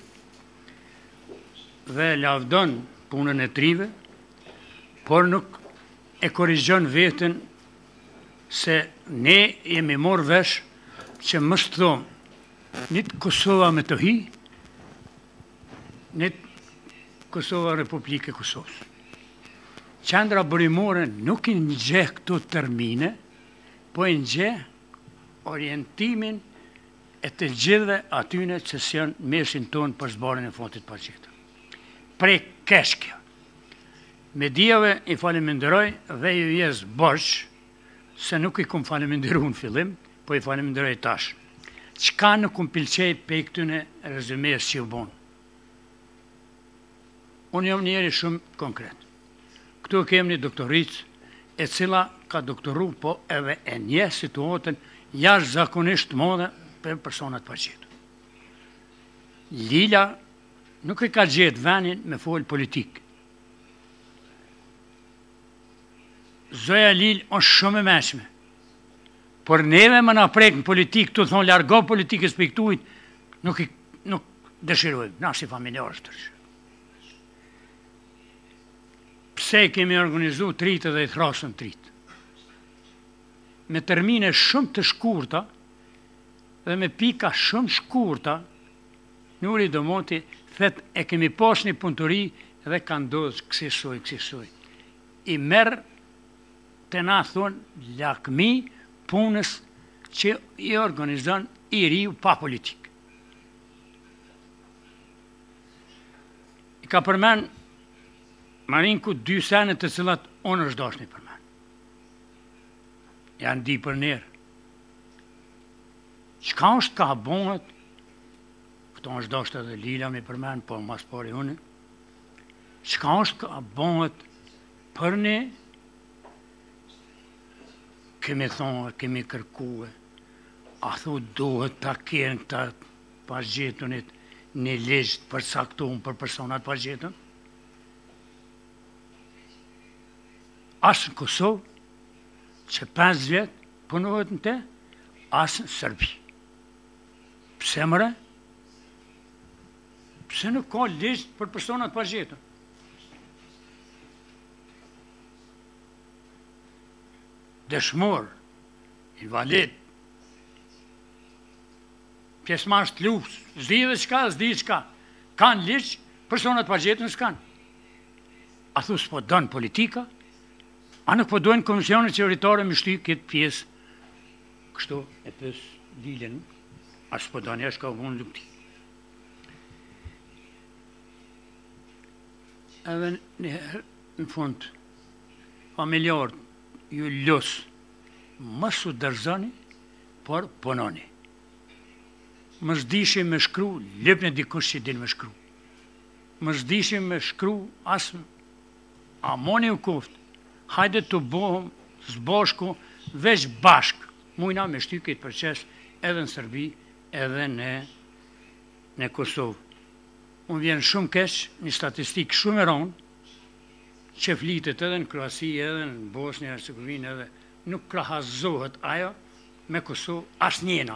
dhe lavdon punën e trive, por nuk e korrigjon veten se ne jemi morë vesh që mës të thomë një Kosova Metohi, një Kosova Republike Kosovës. Qendra burimore nuk i nxeh këto termine, po i nxeh orientimin e të gjithë atyne që janë meshin tonë për zbarin e fontit paraqita. Pre keshkja. Mediave i faleminderoj dhe ju jes borç, se nuk i kum faleminderu në fillim, po i faleminderoj tash. Qka nuk kum pilqej pe këtyne rezumes që u bonë? Unë jam njeri shumë konkret. Këtu kemi një doktoric e cila ka doktoru, po edhe e nje situatën jashtë zakonisht modhe për personat paraqita. Lila nuk e ka gjetë venin me folë politikë. Zoja Lil është shumë e meshme. Por neve më na prek në politikë, të thonë largo politikës për i këtujt, nuk, nuk dëshirojmë, na si familjarë është tërshë. Pse kemi organizu tritë dhe i thrasën tritë? Me termine shumë të shkurta dhe me pika shumë shkurta, Nuri Domoti thet e kemi pas një punëtori dhe ka ndodhë kësisoj, kësisoj. I merë të na thonë lakmi punës që i organizon i riu pa politikë. I ka përmen Marinku dy sene të cilat unë është dashni përmen. Janë di për njerë. Qka është ka bonët, këto është dashtë edhe Lila me përmen, po mas pari unë, qka është ka bonët për ne, kemi thonë, kemi kërkue, a thu duhet ta kjenë këta pasgjetunit një legjt për saktumë për personat pasgjetun? Asë në Kosovë, që pesë vjetë punohet në te, asë në Serbi. Pse mëre? Pse nuk ka legjt për personat pasgjetun? Dëshmor, invalid, pjesëmarrës të luftës, zdi dhe qka, zdi qka, kanë liqë, personat pasgjetën s'kanë. A thu s'po dënë politika, a nuk po dojnë komisionit qeveritare më shty këtë pjesë, kështu e pës Lilën, a s'po dënë e shka u vonë lukti. Edhe në fund, familjarët, ju lësë, më su dërzoni, por punoni. Më zdishim me shkru, lëpën e dikush që din me shkru. Më zdishim me shkru, asë, a moni u koftë, hajde të bohëm, zbashku, veç bashk, mujna me shty këtë proces edhe në Serbi, edhe në, në Kosovë. Unë vjen shumë keq, një statistikë shumë e ronë, që flitet edhe në Kroasi, edhe në Bosnjë, Hercegovinë, edhe nuk krahazohet ajo me Kosovë as njena.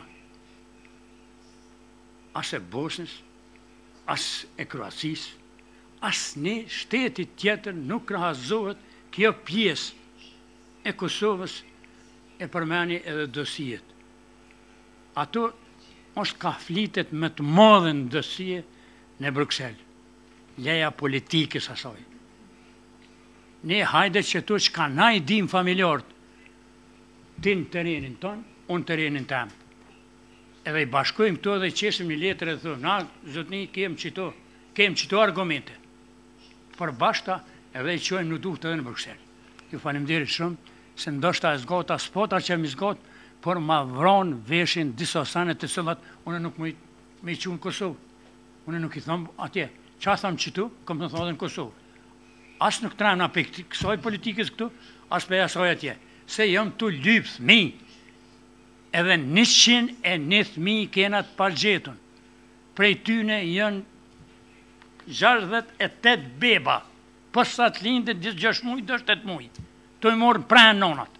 As e Bosnjës, as e Kroasis, as një shtetit tjetër nuk krahazohet kjo pjesë e Kosovës e përmeni edhe dosijet. Ato është ka flitet me të madhen dosie në Bruxelles, leja politikës asaj. Ne hajde që to që ka na i dim familjarët, ti në terenin tonë, unë terenin temë. Edhe i bashkojmë këto dhe i qesim një letër e thëmë, na, zotni, kemë qito, kemë qito argumente. Për bashta edhe i qojmë në duhet edhe në Bruxelles. Ju faleminderit shumë, se ndoshta e zgota, s'pota që mi zgot, por ma vronë veshin disa sanet të cilat, unë nuk me i qunë Kosovë. Unë nuk i thëmë atje, qa thëmë qitu, kom të thëmë edhe në Kosovë. Asë nuk trajmë na për kësoj politikës këtu, asë për asoj atje. Se jam të lypë thmi, edhe njëqind e një thmi kenat pasgjetun. Prej tyne janë gjashdhet e tet beba, për sa të lindë disë gjashtë mujë, dështë tet mujë. Të i morën pranë nonat.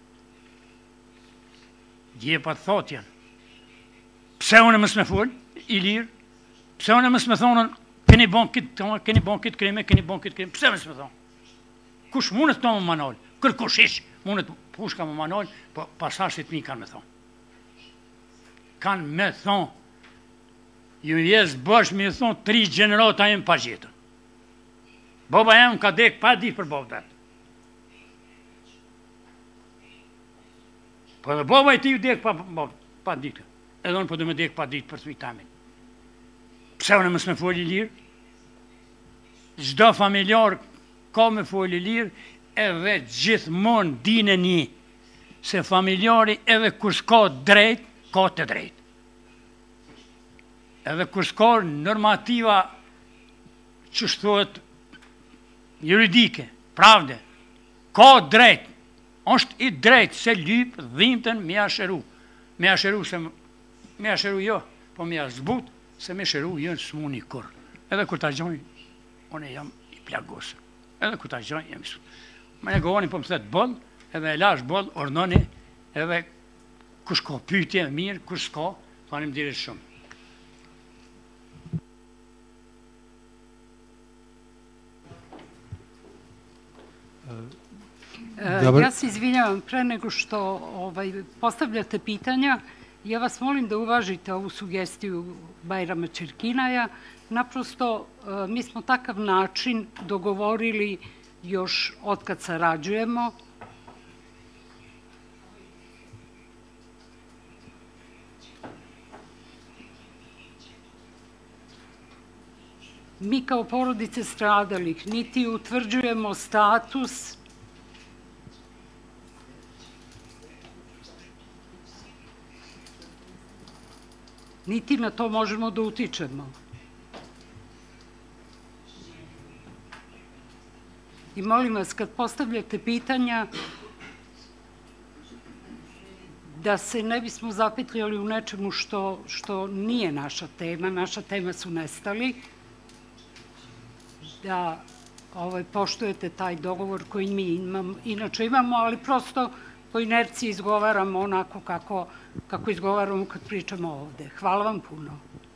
Dje pa të thot janë. Pse unë mësë me folë, i lirë? Pse unë mësë me thonën, keni bon këtë, keni bon këtë kreme, keni bon këtë kreme, pse mësë me thonë? Kush mundet të më manolë? Kërkush ishë, mundet pushka më manolë, po pasashtit mi kanë me thonë. Kanë me thonë, ju jesë bësh me thonë, tri generata jemë pa gjithën. Boba jemë ka dekë pa ditë për bobë vetë. Po dhe boba i ti ju dekë pa, pa, pa ditë. Edhe unë po dhe me dekë pa ditë për të vitamin. Pse unë mësë me foli lirë? Gjdo familjar ka me foli lirë, edhe gjithmonë dine një, se familjari edhe kur s'ka drejt, ka të drejt. Edhe kur s'ka normativa që shtohet juridike, pravde, ka drejt, është i drejt se lypë dhimten me asheru. Me asheru se me asheru jo, po me asbut, se me shëru jënë s'mu një kur. Edhe kur ta gjojnë, unë jam i plagosë. Edhe kur ta gjojnë, jam i s'mu. Ma ne govorim po më thëtë boll, edhe e lash boll, ordoni, edhe kush ka pyetje mirë, kush s'ka, faleminderit shumë. Ja se izvinjavam, pre nego što postavljate pitanja, ja vas molim da uvažite ovu sugestiju Bajrama Čerkinaja. Naprosto, mi smo takav način dogovorili još otkad sarađujemo. Mi kao porodice stradalih niti utvrđujemo status, niti na to možemo da utičemo. I molim vas, kad postavljate pitanja, da se ne bismo zapetljali u nečemu što nije naša tema, naša tema su nestali, da poštujete taj dogovor koji mi inače imamo, ali prosto po inerciji izgovaramo onako kako izgovaramo kad pričamo ovde. Hvala vam puno.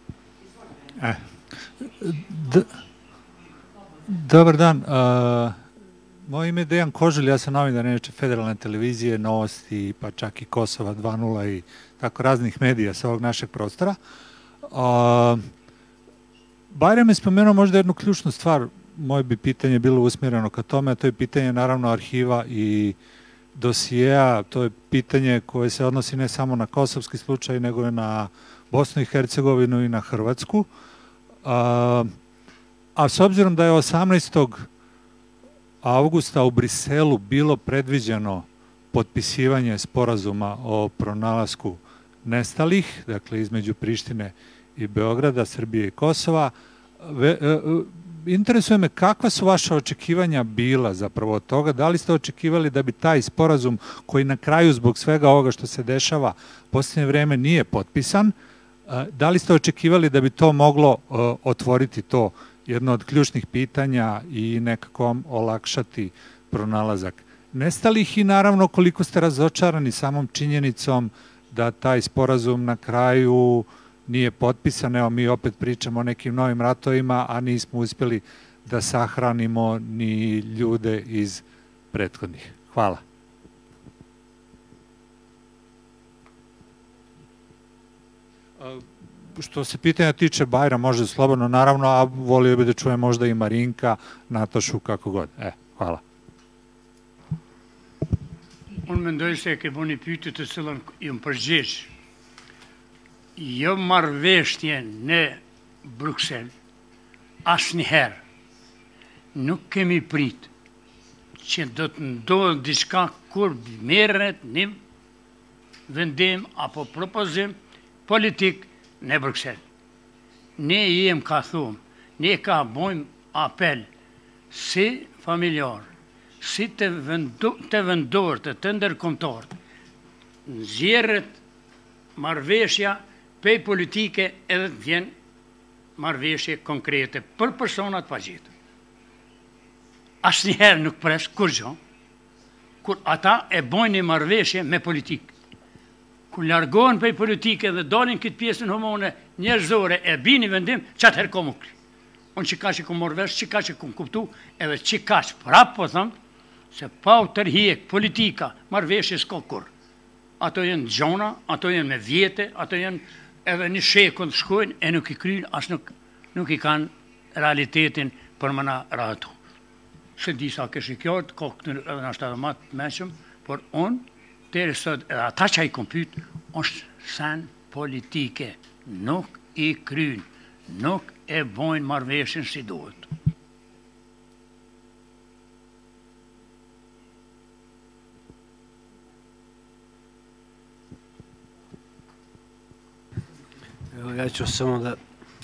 Dobar dan. Moje ime je Dejan Kožulj, ja sam novinar inače Federalne televizije, Novosti, pa čak i Kosova dva nula i tako raznih medija sa ovog našeg prostora. Bajram je spomenuo možda jednu ključnu stvar, moje bi pitanje bilo usmjereno ka tome, a to je pitanje naravno arhiva i dosijeja, to je pitanje koje se odnosi ne samo na kosovski slučaj, nego i na Bosnu i Hercegovinu i na Hrvatsku. A s obzirom da je osamnaestog avgusta u Briselu bilo predviđeno potpisivanje sporazuma o pronalasku nestalih, dakle između Prištine i Beograda, Srbije i Kosova, interesuje me kakva su vaša očekivanja bila zapravo od toga, da li ste očekivali da bi taj sporazum koji na kraju zbog svega ovoga što se dešava posljednje vreme nije potpisan, da li ste očekivali da bi to moglo otvoriti to jedno od ključnih pitanja i nekako vam olakšati pronalazak nestalih i naravno koliko ste razočarani samom činjenicom da taj sporazum na kraju nije potpisan. Evo mi opet pričamo o nekim novim ratovima, a nismo uspjeli da sahranimo ni ljude iz prethodnih. Hvala. Što se pitanja tiče Bajra, može slobodno, naravno, a volio bi da čujem možda i Marinka, Natašu, kako god. E, hvala. Unë mendoj se ke bëni pyetje të cilën ju më përgjigj. Jo marrëveshje në Bruxelles, asnjëherë nuk kemi prit që do të ndodhë diçka kur merret një vendim apo propozim politik në Bruxelles. Ne jem ka thumë, ne ka bojmë apel si familjar, si të vendorët, të ndërkombëtarët, nxjerret marrëveshja pej politike edhe të vjen marrëveshje konkrete për personat pa gjetur. Asnjëherë nuk pres kur gjë, kur ata e bojnë një marrëveshje me politikë. Kur largohen pej politike dhe dalin këtë pjesën homone njerëzore e bini vendim, qatë herë komu kry. Unë që ka që kom morë vesh, që ka që kom kuptu, edhe që ka që prapë po thëmë, se pa u tërhijek politika, marrëveshje s'ka kur. Ato jenë gjona, ato jenë me vjete, ato jenë edhe një shekën të shkojnë, e nuk i krynë, as nuk i kanë realitetin për më na rahatu. Se disa këshikjot, ka këtë edhe nështë edhe matë meqëm, por unë, tere sot, edhe ata që i kompyt, është sen politike, nuk i krynë, nuk e bojnë marrëveshjen si duhet. Ja ću samo da...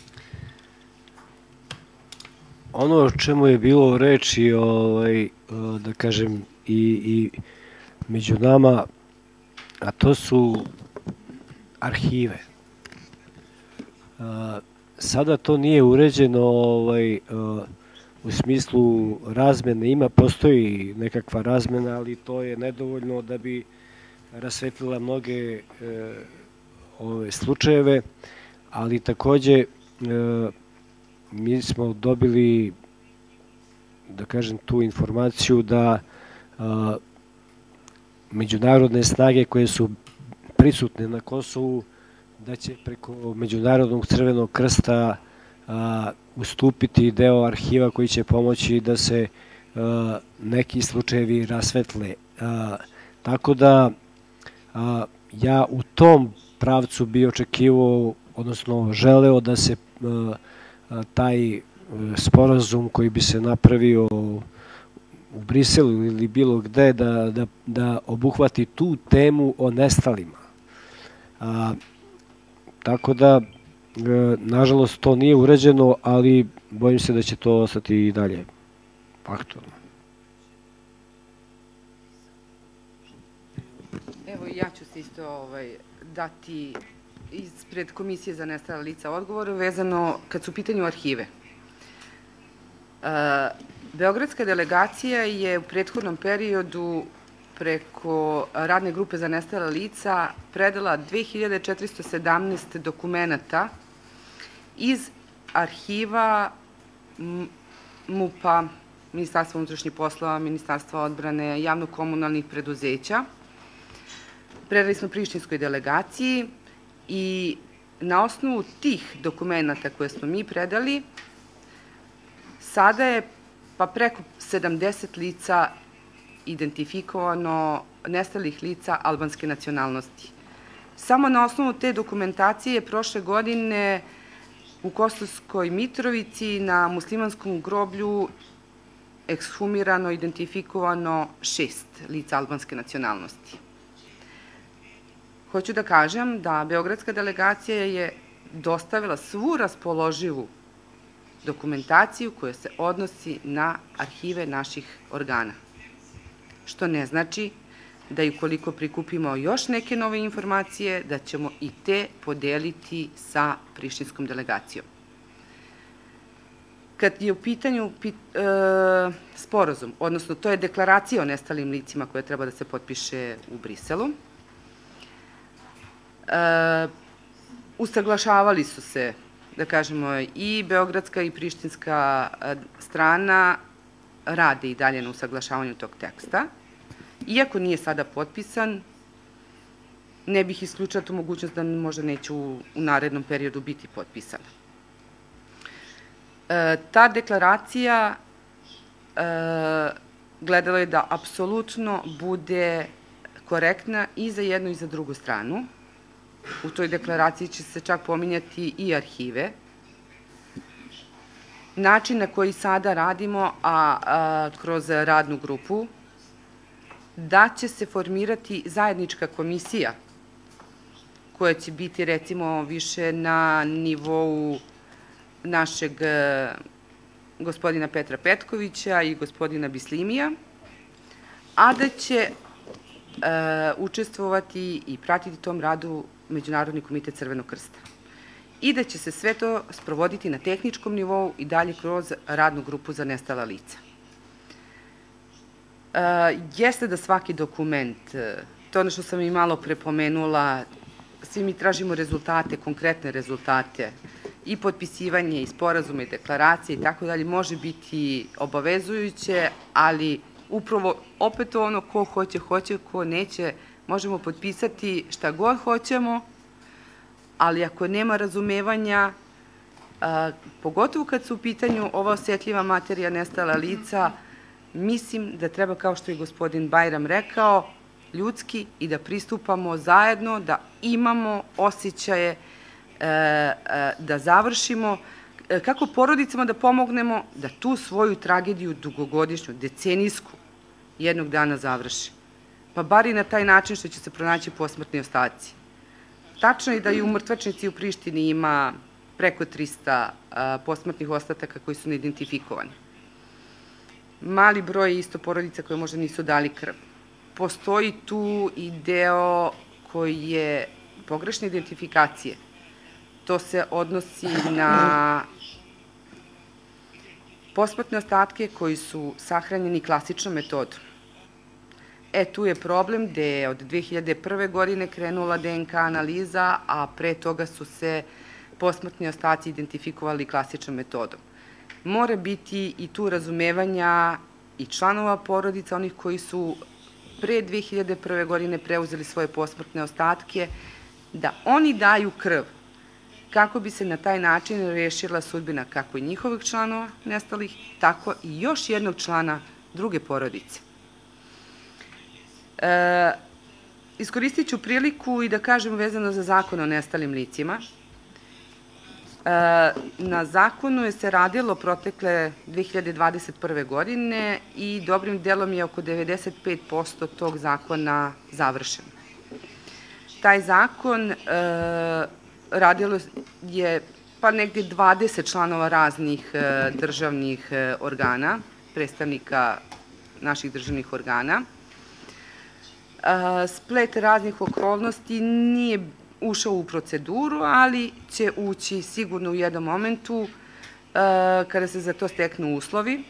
Ono o čemu je bilo reči, da kažem, i među nama, a to su arhive. Sada to nije uređeno u smislu razmene ima, postoji nekakva razmena, ali to je nedovoljno da bi rasvetlila mnoge e, ove slučajeve, ali takođe e, mi smo dobili, da kažem, tu informaciju da a, međunarodne snage koje su prisutne na Kosovu, da će preko Međunarodnog crvenog krsta a, ustupiti deo arhiva koji će pomoći da se a, neki slučajevi rasvetle. A, tako da a, ja u tom pravcu bi očekivao, odnosno želeo da se a, a, taj sporazum koji bi se napravio u Briselu ili bilo gde da, da, da obuhvati tu temu o nestalima. A, tako da, e, nažalost, to nije urađeno, ali bojim se da će to ostati i dalje aktualno. Evo, ja ću se isto ovaj, dati ispred Komisije za nestala lica odgovor vezano kad su u pitanju arhive. Beogradska delegacija je u prethodnom periodu preko radne grupe za nestala lica predala dve hiljade četiristo sedamnaest dokumenata iz arhiva MUP-a, Ministarstva unutrašnjih poslova, Ministarstva odbrane, javno-komunalnih preduzeća. Predali smo Prištinskoj delegaciji i na osnovu tih dokumenata koje smo mi predali, sada je pa preko sedamdeset lica identifikovano, nestalih lica albanske nacionalnosti. Samo na osnovu te dokumentacije prošle godine u Kosovskoj Mitrovici na muslimanskom groblju ekshumirano, identifikovano šest lica albanske nacionalnosti. Hoću da kažem da Beogradska delegacija je dostavila svu raspoloživu dokumentaciju koja se odnosi na arhive naših organa. Što ne znači da i ukoliko prikupimo još neke nove informacije, da ćemo i te podeliti sa prištinskom delegacijom. Kad je u pitanju pit, e, sporazum, odnosno to je deklaracija o nestalim licima koja treba da se potpiše u Briselu, e, usaglašavali su se, da kažemo, i beogradska i prištinska strana rade i dalje na usaglašavanju tog teksta. Iako nije sada potpisan, ne bih isključila tu mogućnost da možda neće u, u narednom periodu biti potpisana. E, ta deklaracija e, gledala je da apsolutno bude korektna i za jednu i za drugu stranu. U toj deklaraciji će se čak pominjati i arhive. Način na koji sada radimo, a, a kroz radnu grupu, da će se formirati zajednička komisija koja će biti recimo više na nivou našeg gospodina Petra Petkovića i gospodina Bislimija, a da će e, učestvovati i pratiti tom radu Međunarodni komitet Crvenog krsta. I da će se sve to sprovoditi na tehničkom nivou i dalje kroz radnu grupu za nestala lica. E, jeste da svaki dokument, to je ono što sam i malo prepomenula, svi mi tražimo rezultate, konkretne rezultate, i potpisivanje, i sporazume, i deklaracije i tako dalje, može biti obavezujuće, ali upravo opet ono ko hoće, hoće, ko neće, možemo potpisati šta god hoćemo, ali ako nema razumevanja, a, pogotovo kad su u pitanju ova osetljiva materija nestala lica, mislim da treba, kao što je gospodin Bajram rekao, ljudski i da pristupamo zajedno, da imamo osjećaje, e, e, da završimo, e, kako porodicama da pomognemo da tu svoju tragediju dugogodišnju, decenijsku, jednog dana završi. Pa bar i na taj način što će se pronaći posmrtni ostaci. Tačno je da i u mrtvačnici u Prištini ima preko trista a, posmrtnih ostataka koji su neidentifikovani. Mali broj isto porodica koje možda nisu dali krv. Postoji tu i deo koji je pogrešne identifikacije. To se odnosi na posmrtne ostatke koji su sahranjeni klasičnom metodom. E, tu je problem gde je od dve hiljade prve godine krenula D N K analiza, a pre toga su se posmrtni ostaci identifikovali klasičnom metodom. Mora biti i tu razumevanja i članova porodica, onih koji su pre dve hiljade prve godine preuzeli svoje posmrtne ostatke, da oni daju krv kako bi se na taj način rešila sudbina kako i njihovih članova nestalih, tako i još jednog člana druge porodice. E, iskoristit ću priliku i da kažem vezano za zakon o nestalim licima. E, na zakonu je se radilo protekle dve hiljade dvadeset prve godine i dobrim delom je oko devedeset pet posto tog zakona završeno. Taj zakon e, radilo je pa negde dvadeset članova raznih e, državnih e, organa, predstavnika naših državnih organa. Splet raznih okolnosti nije ušao u proceduru, ali će ući sigurno u jednom momentu kada se za to steknu uslovi.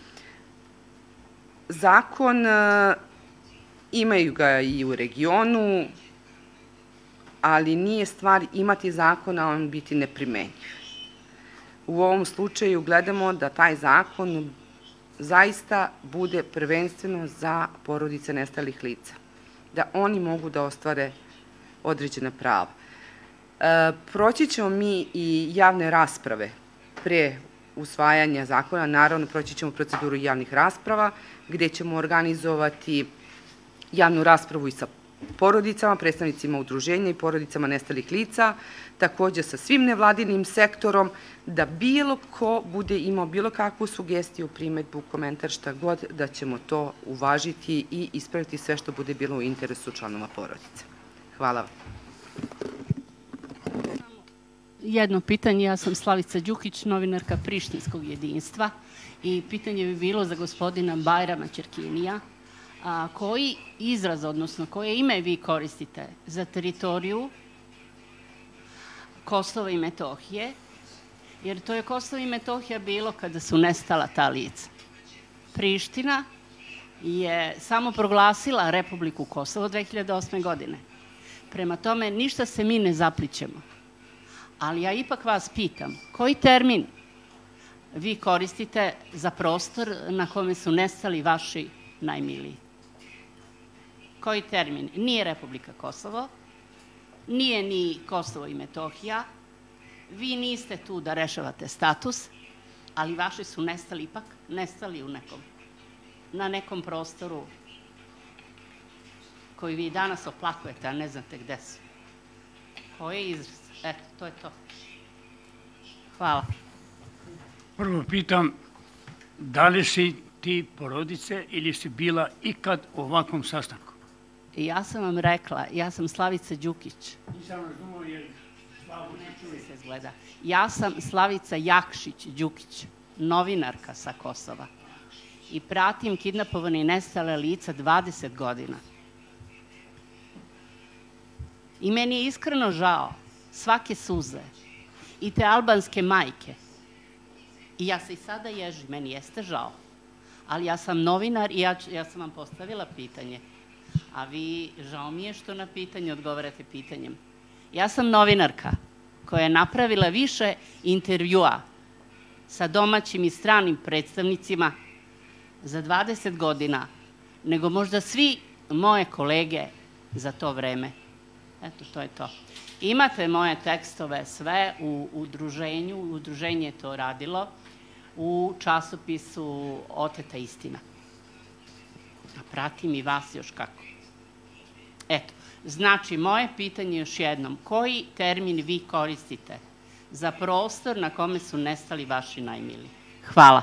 Zakon, imaju ga i u regionu, ali nije stvar imati zakon, a on biti neprimenjiv. U ovom slučaju gledamo da taj zakon zaista bude prvenstveno za porodice nestalih lica, da oni mogu da ostvare određena prava. E, proći ćemo mi i javne rasprave pre usvajanja zakona, naravno proći ćemo proceduru javnih rasprava, gde ćemo organizovati javnu raspravu i sa porodicama, predstavnicima udruženja i porodicama nestalih lica, takođe sa svim nevladinim sektorom, da bilo ko bude imao bilo kakvu sugestiju, primetbu, komentar, šta god, da ćemo to uvažiti i ispraviti sve što bude bilo u interesu članova porodice. Hvala vam. Jedno pitanje, ja sam Slavica Đukić, novinarka Prištinskog jedinstva i pitanje bi bilo za gospodina Bajrama Ćerkinija. A, koji izraz, odnosno koje ime vi koristite za teritoriju Kosova i Metohije, jer to je Kosovo i Metohija bilo kada su nestala ta lica. Priština je samo proglasila Republiku Kosovo dve hiljade osme godine. Prema tome, ništa se mi ne zaplićemo. Ali ja ipak vas pitam, koji termin vi koristite za prostor na kome su nestali vaši najmiliji? Koji termin? Nije Republika Kosovo, nije ni Kosovo i Metohija, vi niste tu da rešavate status, ali vaši su nestali ipak, nestali u nekom, na nekom prostoru koji vi danas oplakujete, a ne znate gde su. Koji je izraz? Eto, to je to. Hvala. Prvo pitam, da li si ti porodice ili si bila ikad u ovakvom sastanku? Ja sam vam rekla, ja sam Slavica Đukić. Nisam razumio jer Slavu ne čuje. Se izgleda. Ja sam Slavica Jakšić Đukić, novinarka sa Kosova. I pratim kidnapovane i nestale lica dvadeset godina. I meni je iskreno žao svake suze i te albanske majke. I ja se i sada ježim, meni jeste žao. Ali ja sam novinar i ja, ja sam vam postavila pitanje. A vi, žao mi je što na pitanje odgovarate pitanjem. Ja sam novinarka koja je napravila više intervjua sa domaćim i stranim predstavnicima za dvadeset godina, nego možda svi moje kolege za to vreme. Eto, to je to. Imate moje tekstove sve u udruženju, udruženje je to radilo, u časopisu Oteta istina. A pratim i vas još kako. Eto, znači, moje pitanje još jednom, koji termin vi koristite za prostor na kome su nestali vaši najmiliji? Hvala.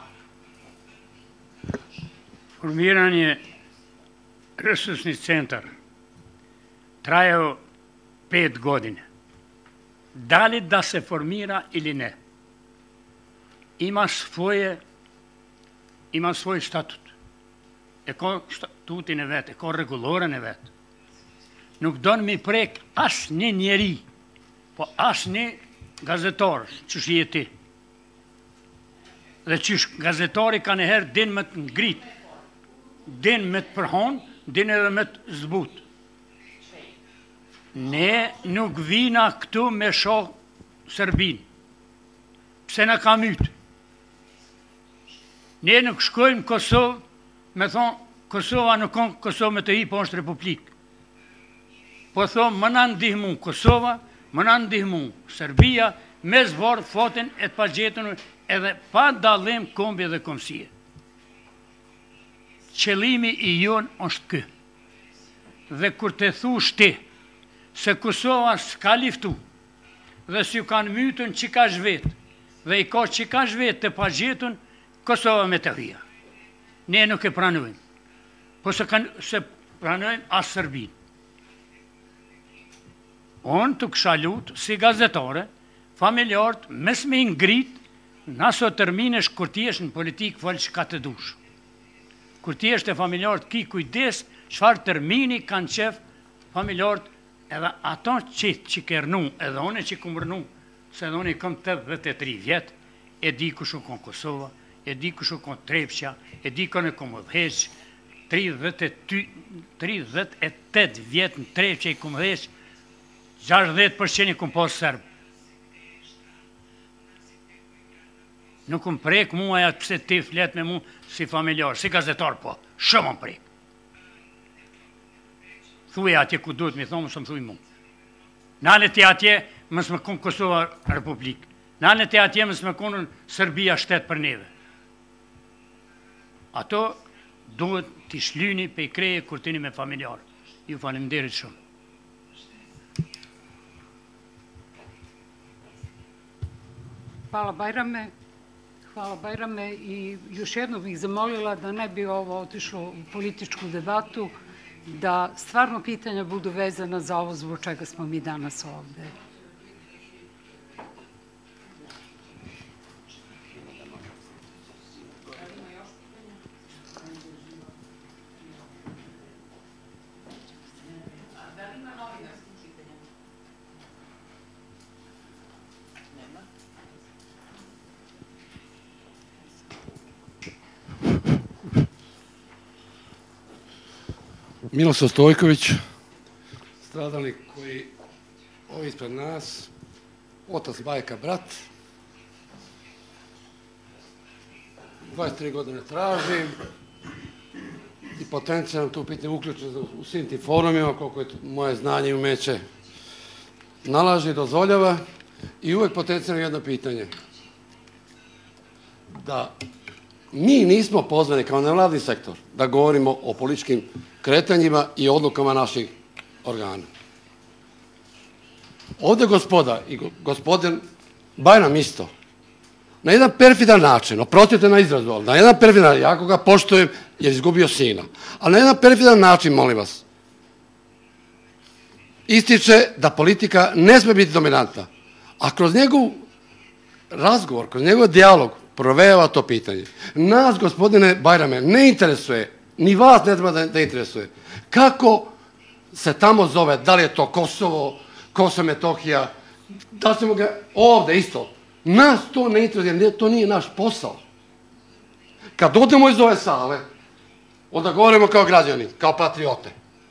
Formiran je resursni centar. Trajao pet godine. Da li da se formira ili ne? Ima svoje, ima svoj statut. Eko statuti ne vet, eko regulore ne vet. Nuk don mi prek as një njeri, po as një gazetar që shi ti. dhe qysh gazetari ka nëherë din me të ngrit, din me të përhon, din edhe me të zbut. Ne nuk vina këtu me shoh Serbin. Pse na ka mytë? Ne nuk shkojmë Kosovë, me thonë, Kosova nuk konë Kosovë me të hi, po është republikë. Po thonë, më në ndihmu Kosova, më në ndihmu Serbia, me zvorë fotin e të pagjetën edhe pa dalim kombi dhe komësie. Qëllimi i jonë është kë. Dhe kur të thu shti, se Kosova s'ka liftu, dhe si ju kanë mytën që ka zhvetë, dhe i ka që ka zhvetë të pagjetën, Kosova me të hija. Ne nuk e pranojmë, po se, se pranojmë asë Serbinë. Unë të kësha lutë si gazetare, familjartë, mes me ngrit, naso terminesh kur ti esh në politikë falë që ka të dush. Kur ti esh të familjartë ki kujdes, qëfar termini kanë qef familjartë, edhe ato qitë që kërnu, edhe one që këmërnu, se edhe one i këm tetëdhjetë e tri vjetë, e di kushu konë Kosova, e di kushu konë Trepqa, e di konë e komë dheq, tridhjetë e tetë vjetë në Trepqa i komë dheq, gjashtëdhjetë përqind i kumë posë Serbë. Nuk më prek mua atë pëse ti flet me mu si familjar, si gazetar po, shumë më prek. Thuj atje ku duhet mi thonë, mësë më thuj mu. Nalet e atje mësë më konë Kosova Republikë. Nalet e atje mësë më konë Serbia shtetë për neve. Ato duhet t'i shlyni pe i kreje kur tini me familjar. Ju faleminderit shumë. Hvala Bajrame. Hvala Bajrame i još jednom bih zamolila da ne bi ovo otišlo u političku debatu, da stvarno pitanja budu vezana za ovo zbog čega smo mi danas ovde. Miloslav Stojković, stradalnik koji ovdje ispred nas, otac, bajka, brat. dvadeset tri godine tražim i potencijalno tu pitanje uključen u svim tim forumima, koliko je moje znanje i umeće nalaže i dozvoljava. I uvek potencijalno jedno pitanje. Da mi nismo pozvani kao nevladni sektor da govorimo o političkim kretanjima i odlukama naših organa. Ovde gospoda i gospodin Bajram isto, na jedan perfidan način, oprostite na izrazu, ali na jedan perfidan način, jako ga poštujem jer izgubio sina, ali na jedan perfidan način, molim vas, ističe da politika ne sme biti dominantna, a kroz njegov razgovor, kroz njegov dijalog provejava to pitanje. Nas, gospodine Bajrame, ne interesuje, ni vas ne treba da interesuje, kako se tamo zove, da li je to Kosovo, Kosovo Metohija, da ćemo ga ovde isto. Nas to ne interesuje, to nije naš posao. Kad odemo iz ove sale, onda govorimo kao građani, kao patriote.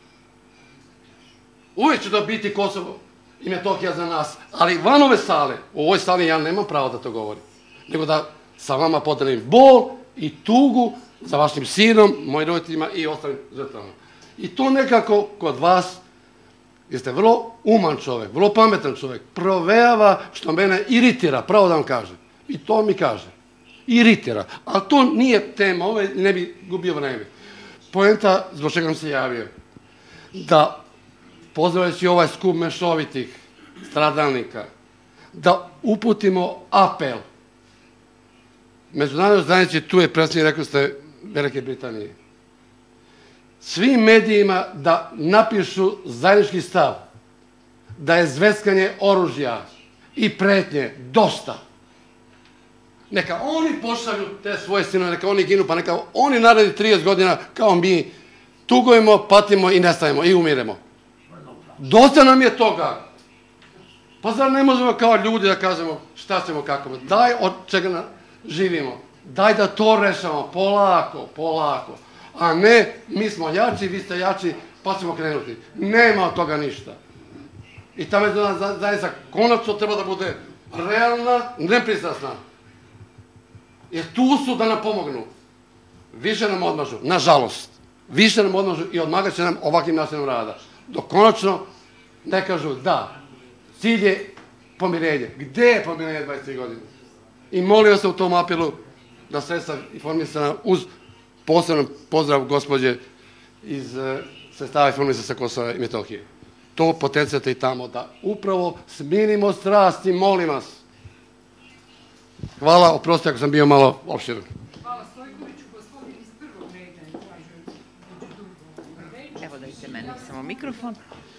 Uvijek će to biti Kosovo i Metohija za nas, ali van ove sale, u ovoj sali ja nemam pravo da to govorim, nego da sa vama podelim bol i tugu za vašim sinom, mojim roditeljima i ostalim žrtvama. I to nekako kod vas, jer ste vrlo uman čovek, vrlo pametan čovek, provejava što mene iritira, pravo da vam kažem. I to mi kaže. Iritira. Ali to nije tema, ove ne bi gubio vreme. Poenta, zbog čega sam se javio, da pozdravljajući ovaj skup mešovitih stradalnika, da uputimo apel međunarodnoj zajednici, tu je predsjednik, rekli ste, Velike Britanije, svim medijima da napišu zajednički stav, da je zveckanje oružja i pretnje dosta. Neka oni pošalju te svoje sinove, neka oni ginu, pa neka oni naredi trideset godina kao mi tugujemo, patimo i nestajemo i umiremo. Dosta nam je toga. Pa zar ne možemo kao ljudi da kažemo šta ćemo, kako? Daj od čega živimo. Daj da to rešamo, polako, polako. A ne, mi smo jači, vi ste jači, pa ćemo krenuti. Nema od toga ništa. I ta međunarodna zajednica konačno treba da bude realna, nepristrasna. Jer tu su da nam pomognu. Više nam odmažu, nažalost. Više nam odmažu i odmagat će nam ovakvim načinom rada. Dok konačno ne kažu da, cilj je pomirenje. Gde je pomirenje dvadeset tri godine? I molio sam u tom apelu da sredstva informisana uz posebno pozdrav gospođe iz sredstava informisana sa Kosova i Metohije. To potencijate i tamo da upravo smirimo strasti, molim vas. Hvala, oprosti ako sam bio malo opširan. Hvala Stojkoviću, gospodin iz prvog reda. Evo dajte meni samo mikrofon.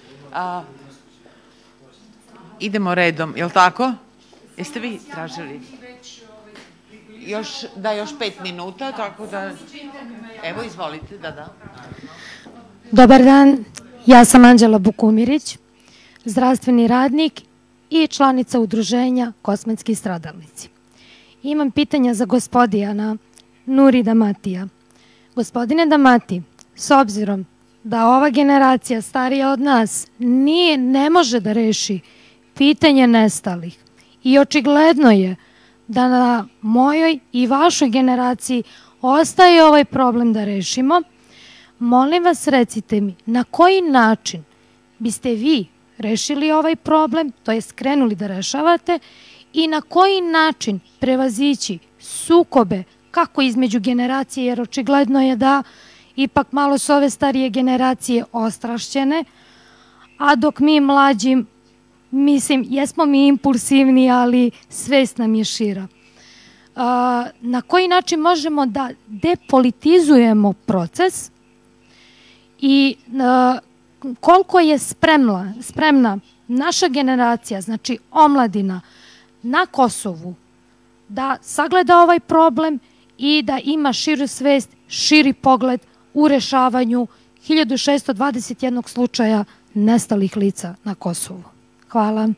Idemo redom, je li tako? Jeste vi tražili? Još, da, još pet minuta, tako da... Evo, izvolite, da, da. Dobar dan, ja sam Anđela Bukumirić, zdravstveni radnik i članica udruženja Kosmetski stradalnici. Imam pitanja za gospodina Nuri Damatija. Gospodine Damati, s obzirom da ova generacija starija od nas nije, ne može da reši pitanje nestalih i očigledno je da na mojoj i vašoj generaciji ostaje ovaj problem da rešimo, molim vas recite mi na koji način biste vi rešili ovaj problem, to je skrenuli da rešavate, i na koji način prevazići sukobe kako između generacije, jer očigledno je da ipak malo su ove starije generacije ostrašćene, a dok mi mlađi, mislim, jesmo mi impulsivni, ali svest nam je šira. Na koji način možemo da depolitizujemo proces i koliko je spremna, spremna naša generacija, znači omladina, na Kosovu, da sagleda ovaj problem i da ima širu svest, širi pogled u rešavanju hiljadu šesto dvadeset jednog slučaja nestalih lica na Kosovu. Hvala.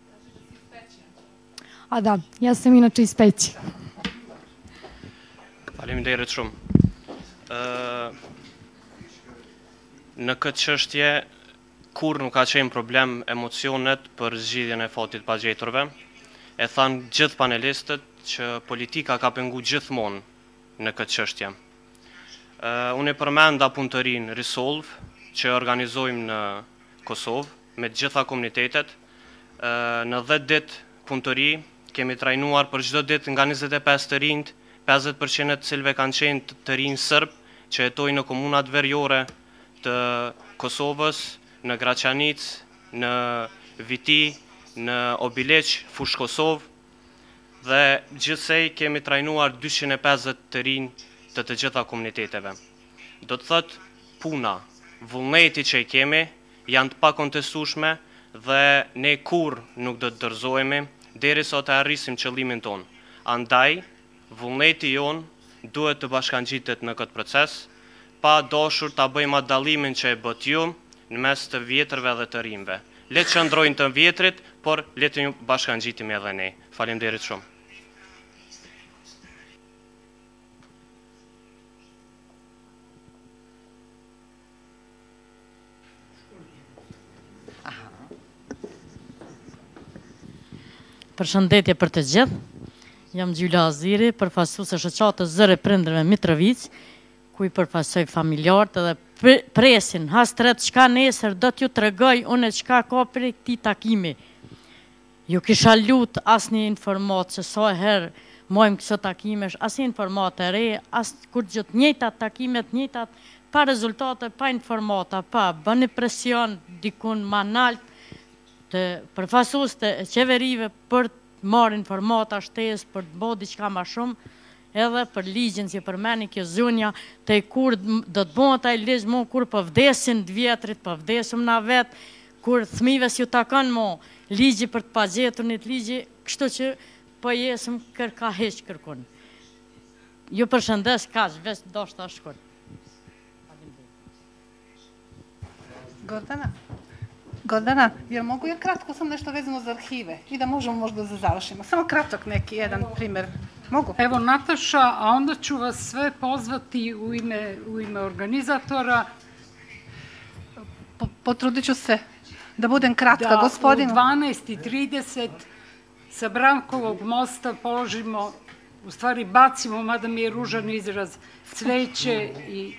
A da, ja sam inače iz Peći. Faleminderit shumë. Në këtë çështje, kur nuk ka qenë problem emocionet për zgjidhjen e fatit pagjeturve. E thanë gjithë panelistët që politika ka pengu gjithmonë në këtë çështje. Unë e përmenda punëtërinë Resolve, që organizojmë në Kosovë me të gjitha komunitetet. Në dhjetë ditë punëtëri kemi trajnuar për çdo ditë nga njëzet e pesë të rinjt, pesëdhjetë përqind të cilëve kanë qenë të rinj serb që jetojnë në komunat veriore të Kosovës, në Graçanic, në Viti, në Obileq, Fush Kosovë, dhe gjithsej kemi trajnuar dyqind e pesëdhjetë të rinj të të gjitha komuniteteve. Do të thëtë puna, vullneti që i kemi, janë të pakontestueshme dhe ne kur nuk do të dorëzohemi derisa të arrisim qëllimin tonë. Andaj, vullneti jonë duhet të bashkangjitet në këtë proces, pa dashur ta bëjmë atë dallimin që e bët ju në mes të vjetërve dhe të rinjve. Le të qëndrojnë të vjetrit, por le të ju bashkangjitemi edhe ne. Faleminderit shumë. Përshëndetje për të gjithë. Jam Gjyla Aziri, përfaqësuese shoqatës Zëre Prindërve Mitrovic, ku i përfaqësoj familjarët dhe presin hastret çka nesër do t'ju tregoj unë çka ka për këtij takimi. Ju kisha lut asnjë informat se sa herë mojmë këto takimesh, asnjë informat e re, as kur gjithë njëjtat takimet, njëjtat pa rezultate, pa informata, pa bëni presion dikun më nalt të përfaqësues të qeverive për të marrë informata shtesë, për të bërë diçka më shumë, edhe për ligjin që përmeni kjo zonja, të kur do të bëhet ai ligj mo kur po vdesin të vjetrit, po vdesëm na vet, kur fëmijëve s'ju takon mo ligji për të pagjeturnit, ligji, kështu që po jesëm kërka heq kërkun. Ju përshëndes kaq, veç ndoshta shkon. Gordana, Gordana, jel mogu ja kratko sam nešto vezano za arhive i da možemo možda da završimo? Samo kratok neki, jedan primer. Mogu? Evo Nataša, a onda ću vas sve pozvati u ime, u ime organizatora. Potrudit ću se da budem kratka, gospodinu. Da u dvanaest i trideset sa Brankovog mosta položimo, u stvari bacimo, mada mi je ružan izraz, cveće i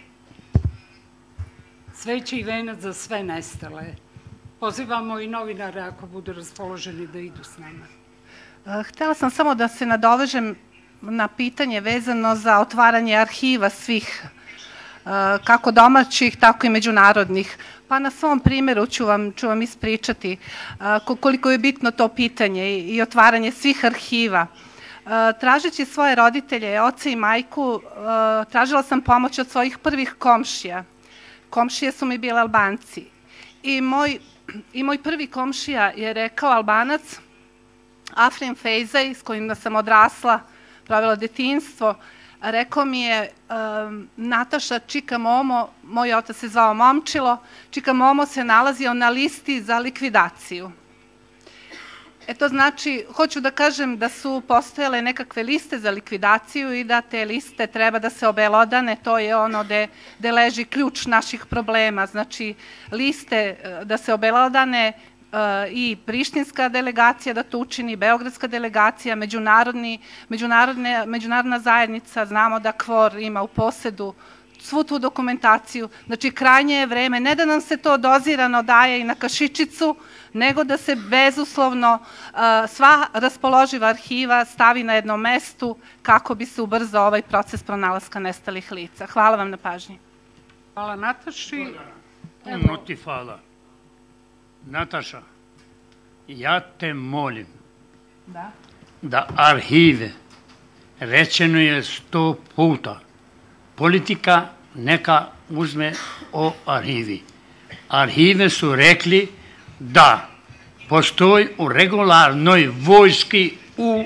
cveće i venac za sve nestale. Pozivamo i novinare ako budu raspoloženi da idu s nama. Htela sam samo da se nadovežem na pitanje vezano za otvaranje arhiva svih, kako domaćih, tako i međunarodnih. Pa na svom primjeru ću vam, ću vam ispričati koliko je bitno to pitanje i otvaranje svih arhiva. Tražeći svoje roditelje, oca i majku, tražila sam pomoć od svojih prvih komšija. Komšije su mi bile Albanci. I moj, i moj prvi komšija je rekao, Albanac, Afrin Fejzaj, s kojim sam odrasla, pravila detinjstvo, rekao mi je, um, Nataša Čika Momo, moj otac se zvao Momčilo, Čika Momo se nalazio na listi za likvidaciju. E to znači, hoću da kažem da su postojale nekakve liste za likvidaciju i da te liste treba da se obelodane, to je ono gde leži ključ naših problema. Znači, liste da se obelodane i prištinska delegacija da to učini, beogradska delegacija, međunarodna zajednica, znamo da K F O R ima u posedu svu tu dokumentaciju. Znači, krajnje je vreme, ne da nam se to dozirano daje i na kašičicu, nego da se bezuslovno sva raspoloživa arhiva stavi na jednom mestu kako bi se ubrzao ovaj proces pronalaska nestalih lica. Hvala vam na pažnji. Hvala Nataši. Puno ti hvala. Nataša, ja te molim da arhive, rečeno je sto puta, politika neka uzme o arhivi. Arhive su rekli da postoji u regularnoj vojski u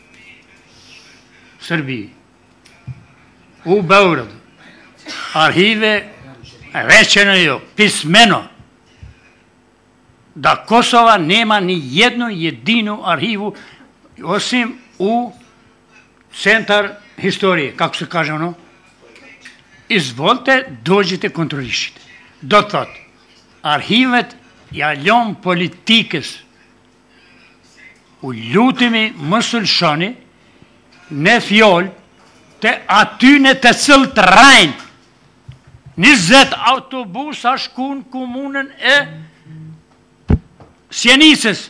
Srbiji, u Beogradu. Arhive, rečeno je pismeno, da Kosova nema ni jednu jedinu arhivu osim u centar historije, kako se kaže ono. Izvolite, dođite, kontrolišite. Dotad, arhivet jallon politikës u lutemi mësulshoni në fjol të atyne të cilët rajnë njëzet autobusa shkun komunën e Sjenicës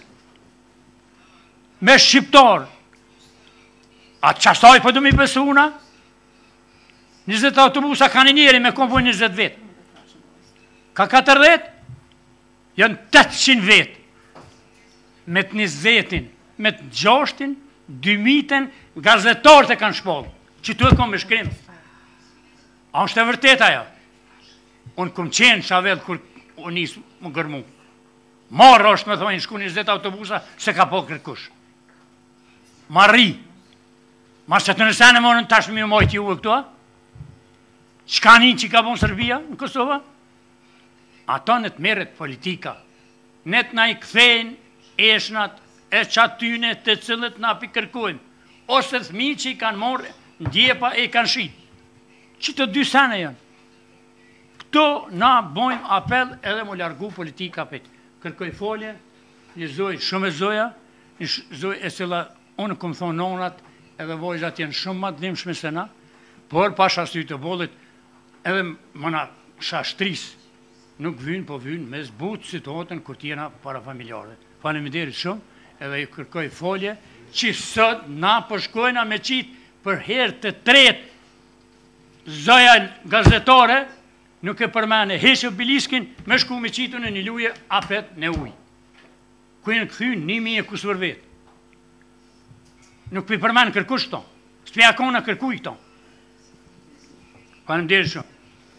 me shqiptar. A qastaj për du mi besuna? njëzet autobusa ka një njeri me konvoj njëzet vetë. Ka katërdhjetë? Janë tetëqind vetë. Me të njëzetin, me të gjashtin, dymitën, gazetarët e kanë shpallë. Që tu e kom me shkrim. A është e vërtet aja? Unë kom qenë Shavel kur unë nisë më gërmu. Marrë është me thojnë shku njëzet autobusa se ka po kërkush. Ma ri. Ma se të nësene më në tash mi mojtë ju e këtua? Qka një që ka bon Serbia në Kosova? Ata në të meret politika. Ne të na i kthejnë eshnat e qatyne të cilët na pi kërkojmë. Ose thmi që i kanë morë ndjepa e i kanë shqitë. Që të dy sene janë. Këto na bojmë apel edhe mu largu politika për kërkoj folje, një zoj shumë e zoja, një zoj e cila unë këmë thonë nonat edhe vojzat jenë shumë ma dhimshme se na, por pasha së të bollit edhe mëna shashtris nuk vynë po vynë me zbutë situatën kur tjena para familjare. Faleminderit shumë edhe i kërkoj folje që sot na përshkojna me qitë për herë të tretë zoja gazetare nuk e përmene heshe biliskin me shku me qitu në një luje apet në uj. Kujnë këthyn një mi e kusur vetë. Nuk për përmene kërkush ton. Së për akona kërkuj ton. Falem deri shumë.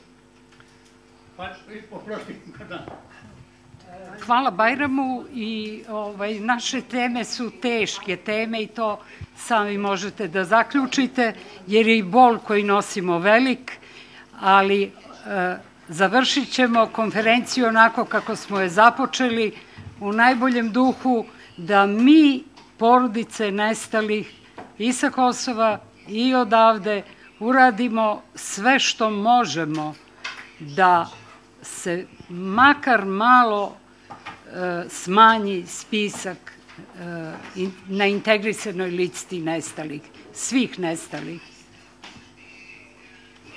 Hvala Bajramu i ovaj, naše teme su teške teme i to sami možete da zaključite jer je i bol koji nosimo velik, ali e, završit ćemo konferenciju onako kako smo je započeli u najboljem duhu da mi porodice nestalih i sa Kosova i odavde uradimo sve što možemo da se makar malo e, smanji spisak e, in, na integrisanoj listi nestalih, svih nestalih.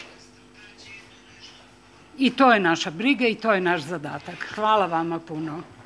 I to je naša briga i to je naš zadatak. Hvala vama puno.